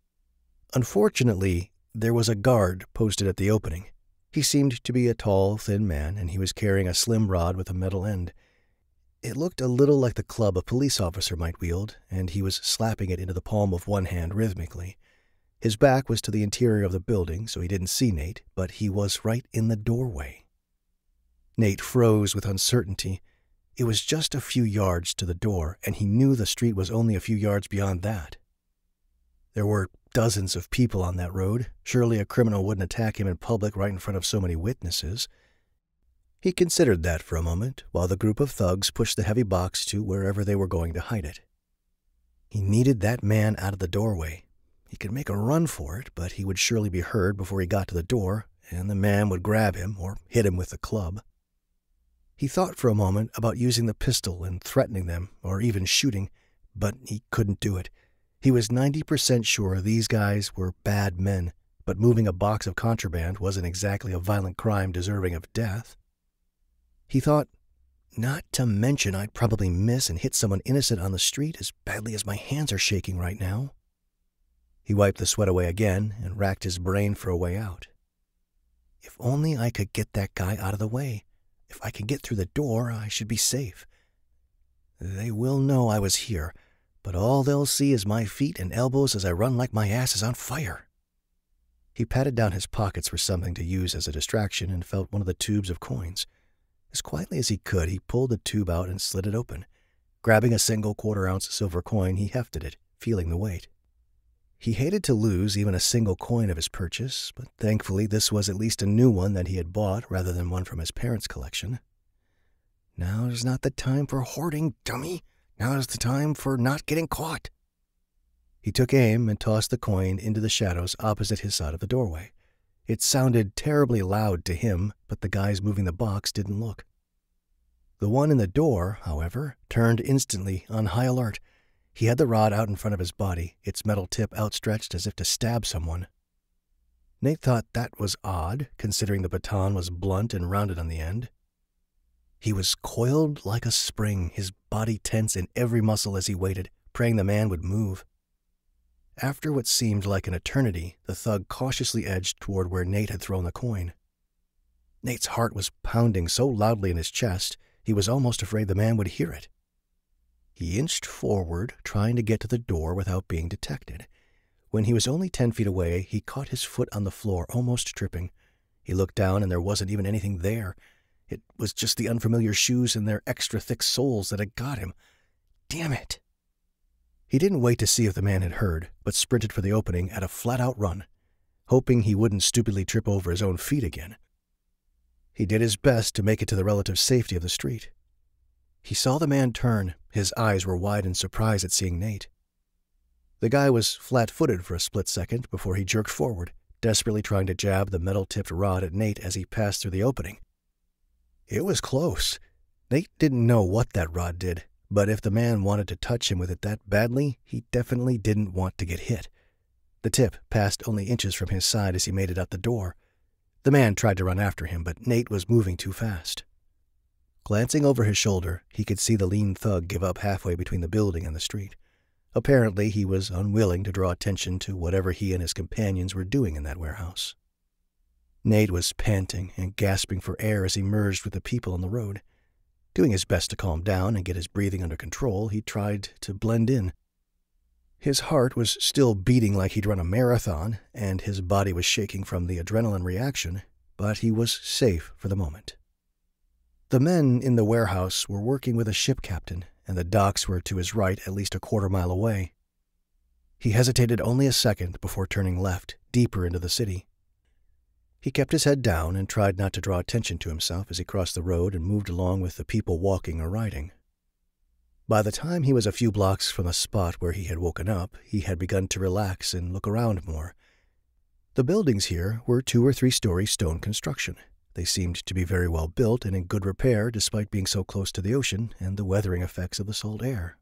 Unfortunately, there was a guard posted at the opening. He seemed to be a tall, thin man, and he was carrying a slim rod with a metal end. It looked a little like the club a police officer might wield, and he was slapping it into the palm of one hand rhythmically. His back was to the interior of the building, so he didn't see Nate, but he was right in the doorway. Nate froze with uncertainty. It was just a few yards to the door, and he knew the street was only a few yards beyond that. There were dozens of people on that road. Surely a criminal wouldn't attack him in public right in front of so many witnesses. He considered that for a moment, while the group of thugs pushed the heavy box to wherever they were going to hide it. He needed that man out of the doorway. He could make a run for it, but he would surely be heard before he got to the door, and the man would grab him or hit him with the club. He thought for a moment about using the pistol and threatening them, or even shooting, but he couldn't do it. He was 90% sure these guys were bad men, but moving a box of contraband wasn't exactly a violent crime deserving of death. He thought, not to mention I'd probably miss and hit someone innocent on the street as badly as my hands are shaking right now. He wiped the sweat away again and racked his brain for a way out. If only I could get that guy out of the way. If I can get through the door, I should be safe. They will know I was here, but all they'll see is my feet and elbows as I run like my ass is on fire. He patted down his pockets for something to use as a distraction and felt one of the tubes of coins. As quietly as he could, he pulled the tube out and slid it open. Grabbing a single quarter-ounce silver coin, he hefted it, feeling the weight. He hated to lose even a single coin of his purchase, but thankfully this was at least a new one that he had bought rather than one from his parents' collection. Now is not the time for hoarding, dummy. Now is the time for not getting caught. He took aim and tossed the coin into the shadows opposite his side of the doorway. It sounded terribly loud to him, but the guys moving the box didn't look. The one in the door, however, turned instantly on high alert. He had the rod out in front of his body, its metal tip outstretched as if to stab someone. Nate thought that was odd, considering the baton was blunt and rounded on the end. He was coiled like a spring, his body tense in every muscle as he waited, praying the man would move. After what seemed like an eternity, the thug cautiously edged toward where Nate had thrown the coin. Nate's heart was pounding so loudly in his chest, he was almost afraid the man would hear it. He inched forward, trying to get to the door without being detected. When he was only 10 feet away, he caught his foot on the floor, almost tripping. He looked down, and there wasn't even anything there. It was just the unfamiliar shoes and their extra thick soles that had got him. Damn it! He didn't wait to see if the man had heard, but sprinted for the opening at a flat-out run. hoping he wouldn't stupidly trip over his own feet again. He did his best to make it to the relative safety of the street. He saw the man turn. His eyes were wide in surprise at seeing Nate. The guy was flat-footed for a split second before he jerked forward, desperately trying to jab the metal-tipped rod at Nate as he passed through the opening. It was close. Nate didn't know what that rod did, but if the man wanted to touch him with it that badly, he definitely didn't want to get hit. The tip passed only inches from his side as he made it out the door. The man tried to run after him, but Nate was moving too fast. Glancing over his shoulder, he could see the lean thug give up halfway between the building and the street. Apparently, he was unwilling to draw attention to whatever he and his companions were doing in that warehouse. Nate was panting and gasping for air as he merged with the people on the road. Doing his best to calm down and get his breathing under control, he tried to blend in. His heart was still beating like he'd run a marathon, and his body was shaking from the adrenaline reaction, but he was safe for the moment. The men in the warehouse were working with a ship captain, and the docks were to his right at least a quarter-mile away. He hesitated only a second before turning left, deeper into the city. He kept his head down and tried not to draw attention to himself as he crossed the road and moved along with the people walking or riding. By the time he was a few blocks from the spot where he had woken up, he had begun to relax and look around more. The buildings here were 2- or 3-story stone construction. They seemed to be very well built and in good repair despite being so close to the ocean and the weathering effects of the salt air.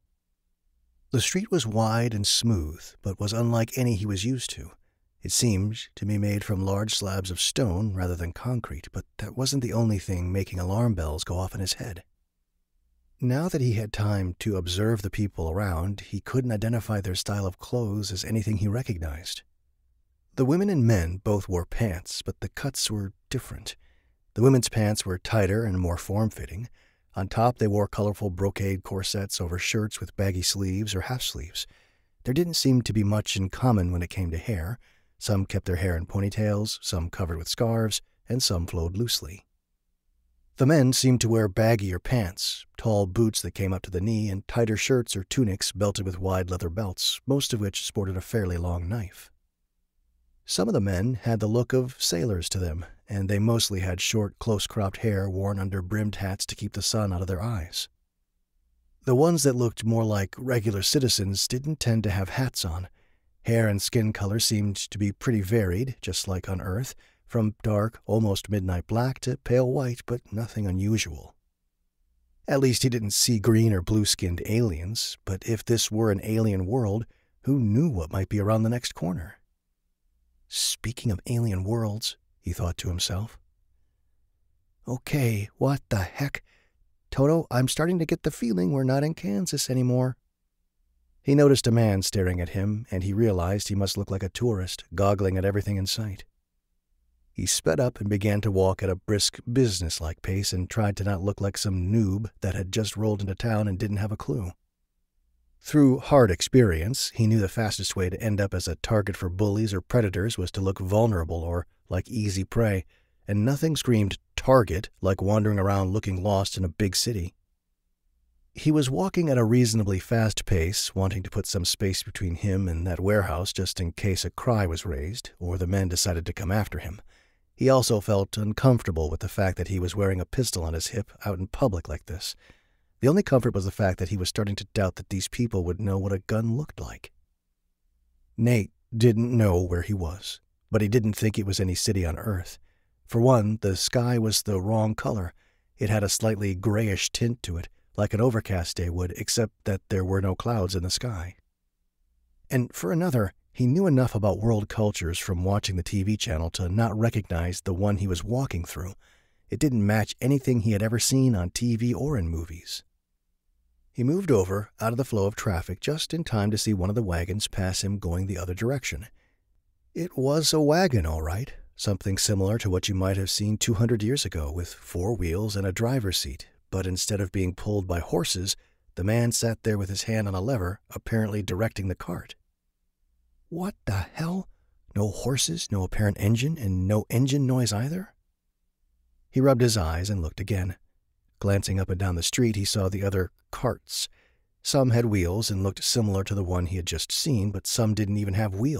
The street was wide and smooth, but was unlike any he was used to. It seemed to be made from large slabs of stone rather than concrete, but that wasn't the only thing making alarm bells go off in his head. Now that he had time to observe the people around, he couldn't identify their style of clothes as anything he recognized. The women and men both wore pants, but the cuts were different. The women's pants were tighter and more form-fitting. On top, they wore colorful brocade corsets over shirts with baggy sleeves or half-sleeves. There didn't seem to be much in common when it came to hair. Some kept their hair in ponytails, some covered with scarves, and some flowed loosely. The men seemed to wear baggier pants, tall boots that came up to the knee, and tighter shirts or tunics belted with wide leather belts, most of which sported a fairly long knife. Some of the men had the look of sailors to them, and they mostly had short, close-cropped hair worn under brimmed hats to keep the sun out of their eyes. The ones that looked more like regular citizens didn't tend to have hats on. Hair and skin color seemed to be pretty varied, just like on Earth, from dark, almost midnight black to pale white, but nothing unusual. At least he didn't see green or blue-skinned aliens, but if this were an alien world, who knew what might be around the next corner? Speaking of alien worlds, he thought to himself. Okay, what the heck? Toto, I'm starting to get the feeling we're not in Kansas anymore. He noticed a man staring at him, and he realized he must look like a tourist, goggling at everything in sight. He sped up and began to walk at a brisk, business-like pace and tried to not look like some noob that had just rolled into town and didn't have a clue. Through hard experience, he knew the fastest way to end up as a target for bullies or predators was to look vulnerable or like easy prey, and nothing screamed target like wandering around looking lost in a big city. He was walking at a reasonably fast pace, wanting to put some space between him and that warehouse just in case a cry was raised or the men decided to come after him. He also felt uncomfortable with the fact that he was wearing a pistol on his hip out in public like this. The only comfort was the fact that he was starting to doubt that these people would know what a gun looked like. Nate didn't know where he was, but he didn't think it was any city on Earth. For one, the sky was the wrong color. It had a slightly grayish tint to it, like an overcast day would, except that there were no clouds in the sky. And for another, he knew enough about world cultures from watching the TV channel to not recognize the one he was walking through. It didn't match anything he had ever seen on TV or in movies. He moved over, out of the flow of traffic, just in time to see one of the wagons pass him going the other direction. It was a wagon, all right, something similar to what you might have seen 200 years ago, with 4 wheels and a driver's seat, but instead of being pulled by horses, the man sat there with his hand on a lever, apparently directing the cart. What the hell? No horses, no apparent engine, and no engine noise either? He rubbed his eyes and looked again. Glancing up and down the street, he saw the other carts. Some had wheels and looked similar to the one he had just seen, but some didn't even have wheels.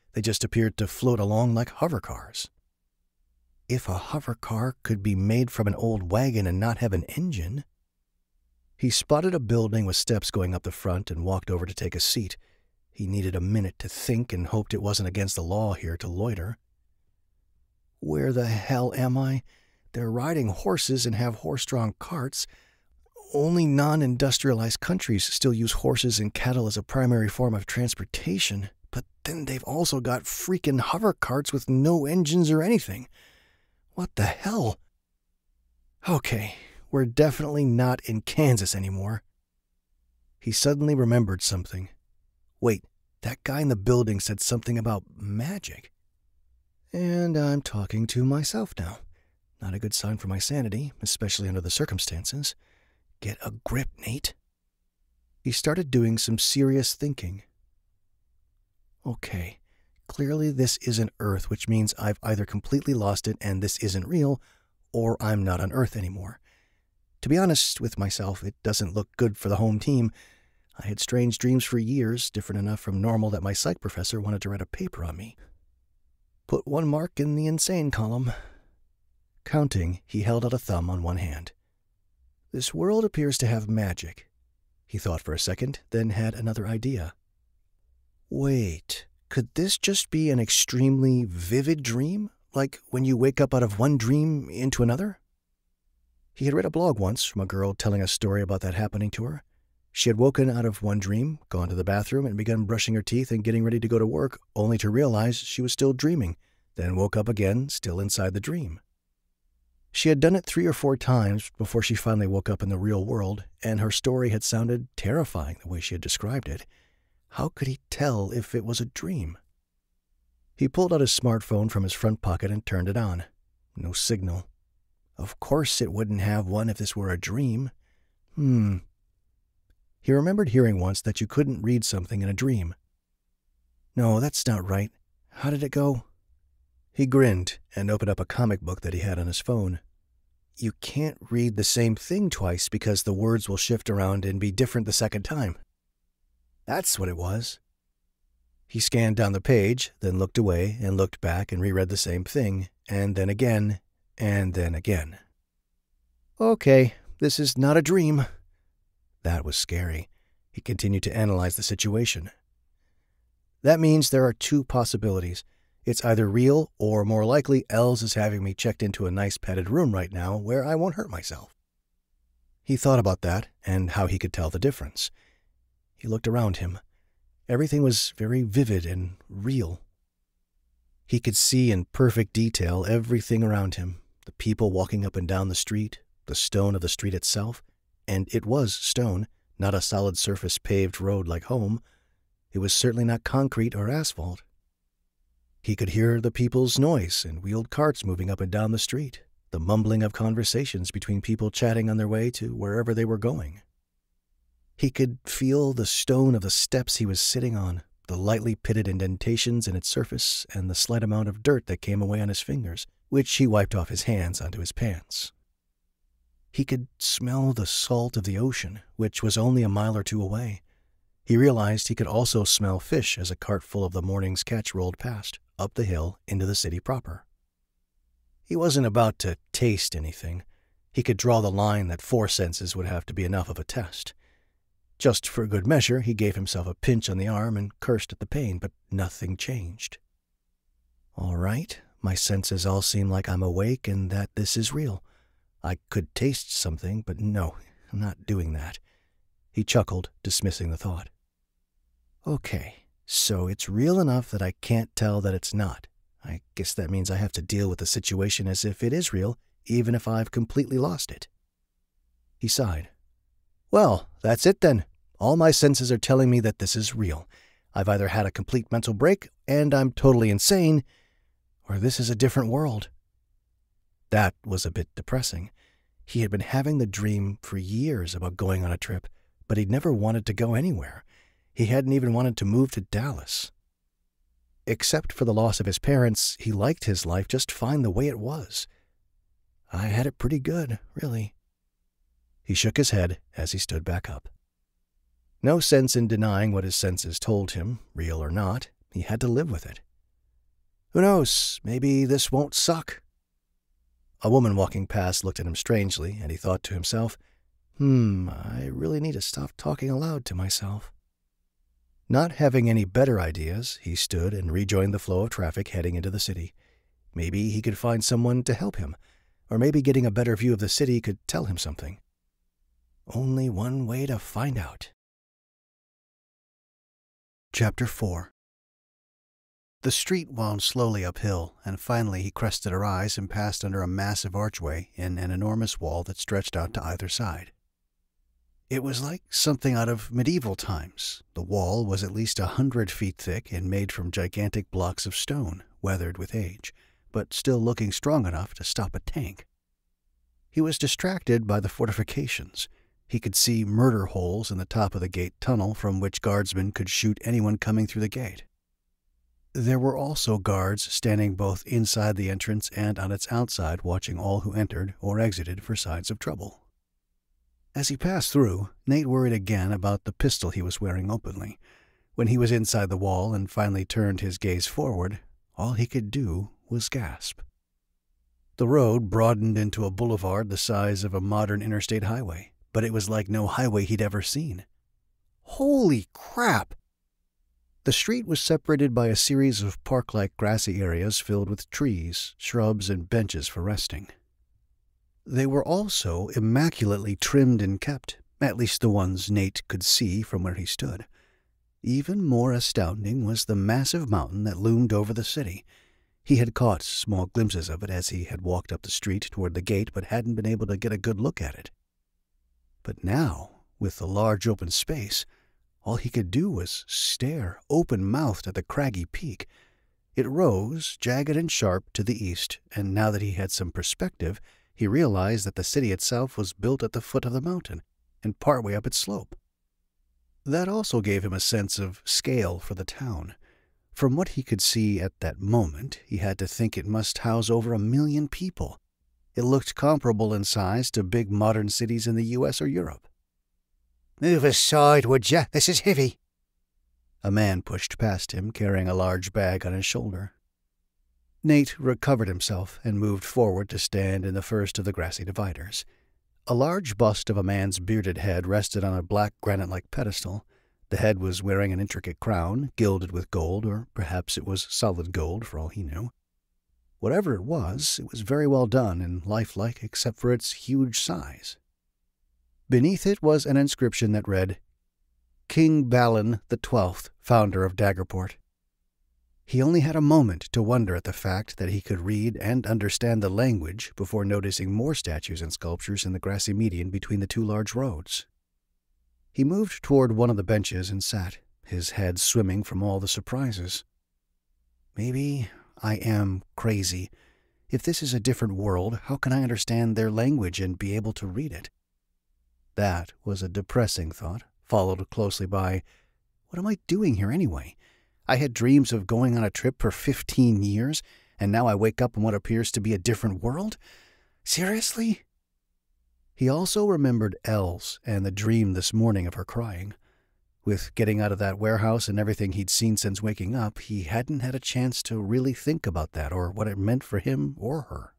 They just appeared to float along like hover cars. If a hover car could be made from an old wagon and not have an engine... He spotted a building with steps going up the front and walked over to take a seat. He needed a minute to think and hoped it wasn't against the law here to loiter. Where the hell am I? They're riding horses and have horse-drawn carts. Only non-industrialized countries still use horses and cattle as a primary form of transportation, but then they've also got freaking hover carts with no engines or anything. What the hell? Okay, we're definitely not in Kansas anymore. He suddenly remembered something. Wait, that guy in the building said something about magic. And I'm talking to myself now. Not a good sign for my sanity, especially under the circumstances. Get a grip, Nate. He started doing some serious thinking. Okay, clearly this isn't Earth, which means I've either completely lost it and this isn't real, or I'm not on Earth anymore. To be honest with myself, it doesn't look good for the home team. I had strange dreams for years, different enough from normal that my psych professor wanted to write a paper on me. Put one mark in the insane column. Counting, he held out a thumb on one hand. This world appears to have magic. He thought for a second, then had another idea. Wait, could this just be an extremely vivid dream? Like when you wake up out of one dream into another? He had read a blog once from a girl telling a story about that happening to her. She had woken out of one dream, gone to the bathroom, and begun brushing her teeth and getting ready to go to work, only to realize she was still dreaming, then woke up again, still inside the dream. She had done it 3 or 4 times before she finally woke up in the real world, and her story had sounded terrifying the way she had described it. How could he tell if it was a dream? He pulled out his smartphone from his front pocket and turned it on. No signal. Of course it wouldn't have one if this were a dream. He remembered hearing once that you couldn't read something in a dream. No, that's not right. How did it go? He grinned and opened up a comic book that he had on his phone. You can't read the same thing twice because the words will shift around and be different the second time. That's what it was. He scanned down the page, then looked away and looked back and reread the same thing, and then again, and then again. Okay, this is not a dream. That was scary. He continued to analyze the situation. That means there are 2 possibilities. It's either real, or more likely, Els is having me checked into a nice padded room right now where I won't hurt myself. He thought about that and how he could tell the difference. He looked around him. Everything was very vivid and real. He could see in perfect detail everything around him, the people walking up and down the street, the stone of the street itself, and it was stone, not a solid surface paved road like home. It was certainly not concrete or asphalt. He could hear the people's noise and wheeled carts moving up and down the street, the mumbling of conversations between people chatting on their way to wherever they were going. He could feel the stone of the steps he was sitting on, the lightly pitted indentations in its surface, and the slight amount of dirt that came away on his fingers, which he wiped off his hands onto his pants. He could smell the salt of the ocean, which was only a mile or 2 away. He realized he could also smell fish as a cart full of the morning's catch rolled past, up the hill into the city proper. He wasn't about to taste anything. He could draw the line that 4 senses would have to be enough of a test. Just for good measure, he gave himself a pinch on the arm and cursed at the pain, but nothing changed. All right, my senses all seem like I'm awake and that this is real. I could taste something, but no, I'm not doing that. He chuckled, dismissing the thought. Okay, so it's real enough that I can't tell that it's not. I guess that means I have to deal with the situation as if it is real, even if I've completely lost it. He sighed. Well, that's it then. All my senses are telling me that this is real. I've either had a complete mental break, and I'm totally insane, or this is a different world. That was a bit depressing. He had been having the dream for years about going on a trip, but he'd never wanted to go anywhere. He hadn't even wanted to move to Dallas. Except for the loss of his parents, he liked his life just fine the way it was. I had it pretty good, really. He shook his head as he stood back up. No sense in denying what his senses told him, real or not. He had to live with it. Who knows, maybe this won't suck. A woman walking past looked at him strangely, and he thought to himself, I really need to stop talking aloud to myself. Not having any better ideas, he stood and rejoined the flow of traffic heading into the city. Maybe he could find someone to help him, or maybe getting a better view of the city could tell him something. Only one way to find out. Chapter 4. The street wound slowly uphill, and finally he crested a rise and passed under a massive archway in an enormous wall that stretched out to either side. It was like something out of medieval times. The wall was at least 100 feet thick and made from gigantic blocks of stone, weathered with age, but still looking strong enough to stop a tank. He was distracted by the fortifications. He could see murder holes in the top of the gate tunnel from which guardsmen could shoot anyone coming through the gate. There were also guards standing both inside the entrance and on its outside watching all who entered or exited for signs of trouble. As he passed through, Nate worried again about the pistol he was wearing openly. When he was inside the wall and finally turned his gaze forward, all he could do was gasp. The road broadened into a boulevard the size of a modern interstate highway, but it was like no highway he'd ever seen. Holy crap! The street was separated by a series of park-like grassy areas filled with trees, shrubs, and benches for resting. They were also immaculately trimmed and kept, at least the ones Nate could see from where he stood. Even more astounding was the massive mountain that loomed over the city. He had caught small glimpses of it as he had walked up the street toward the gate, but hadn't been able to get a good look at it. But now, with the large open space, all he could do was stare open-mouthed at the craggy peak. It rose, jagged and sharp, to the east, and now that he had some perspective, he realized that the city itself was built at the foot of the mountain and partway up its slope. That also gave him a sense of scale for the town. From what he could see at that moment, he had to think it must house over 1 million people. It looked comparable in size to big modern cities in the U.S. or Europe. "Move aside, would ya? This is heavy." A man pushed past him, carrying a large bag on his shoulder. Nate recovered himself and moved forward to stand in the first of the grassy dividers. A large bust of a man's bearded head rested on a black granite-like pedestal. The head was wearing an intricate crown, gilded with gold, or perhaps it was solid gold for all he knew. Whatever it was very well done and lifelike except for its huge size. Beneath it was an inscription that read, "King Balin the 12th, founder of Daggerport." He only had a moment to wonder at the fact that he could read and understand the language before noticing more statues and sculptures in the grassy median between the two large roads. He moved toward one of the benches and sat, his head swimming from all the surprises. Maybe I am crazy. If this is a different world, how can I understand their language and be able to read it? That was a depressing thought, followed closely by, what am I doing here anyway? I had dreams of going on a trip for 15 years, and now I wake up in what appears to be a different world? Seriously? He also remembered Els and the dream this morning of her crying. With getting out of that warehouse and everything he'd seen since waking up, he hadn't had a chance to really think about that or what it meant for him or her.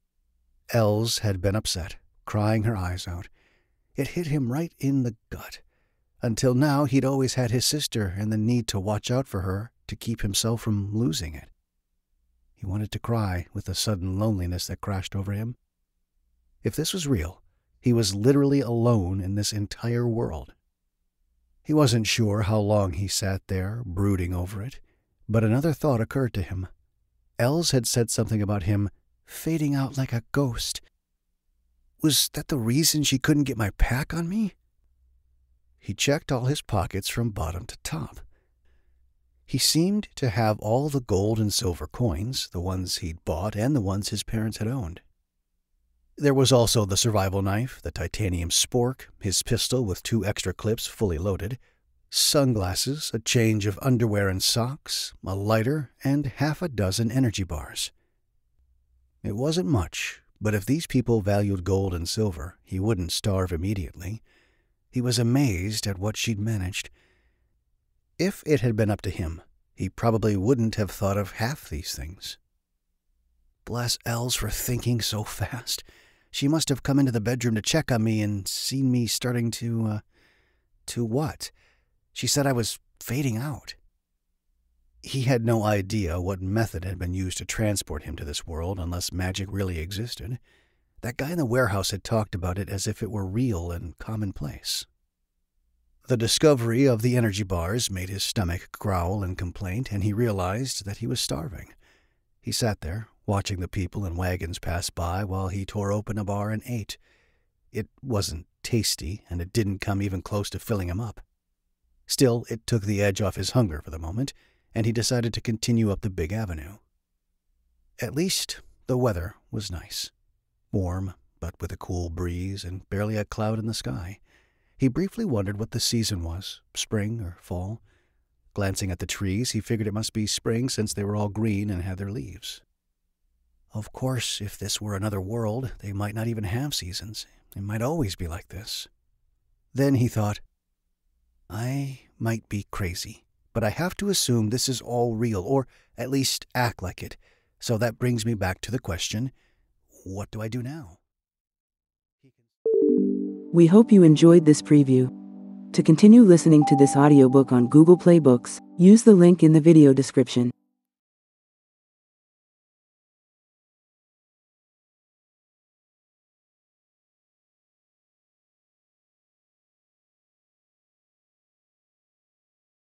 Els had been upset, crying her eyes out. It hit him right in the gut. Until now, he'd always had his sister and the need to watch out for her to keep himself from losing it. He wanted to cry with the sudden loneliness that crashed over him. If this was real, he was literally alone in this entire world. He wasn't sure how long he sat there, brooding over it, but another thought occurred to him. Els had said something about him fading out like a ghost. Was that the reason she couldn't get my pack on me? He checked all his pockets from bottom to top. He seemed to have all the gold and silver coins, the ones he'd bought and the ones his parents had owned. There was also the survival knife, the titanium spork, his pistol with 2 extra clips fully loaded, sunglasses, a change of underwear and socks, a lighter, and half a dozen energy bars. It wasn't much, but if these people valued gold and silver, he wouldn't starve immediately. He was amazed at what she'd managed. If it had been up to him, he probably wouldn't have thought of half these things. Bless Els for thinking so fast. She must have come into the bedroom to check on me and seen me starting to what? She said I was fading out. He had no idea what method had been used to transport him to this world unless magic really existed. That guy in the warehouse had talked about it as if it were real and commonplace. The discovery of the energy bars made his stomach growl in complaint, and he realized that he was starving. He sat there, watching the people and wagons pass by while he tore open a bar and ate. It wasn't tasty, and it didn't come even close to filling him up. Still, it took the edge off his hunger for the moment, and he decided to continue up the big avenue. At least the weather was nice. Warm, but with a cool breeze and barely a cloud in the sky. He briefly wondered what the season was, spring or fall. Glancing at the trees, he figured it must be spring since they were all green and had their leaves. Of course, if this were another world, they might not even have seasons. It might always be like this. Then he thought, I might be crazy, but I have to assume this is all real, or at least act like it. So that brings me back to the question, what do I do now? We hope you enjoyed this preview. To continue listening to this audiobook on Google Play Books, use the link in the video description.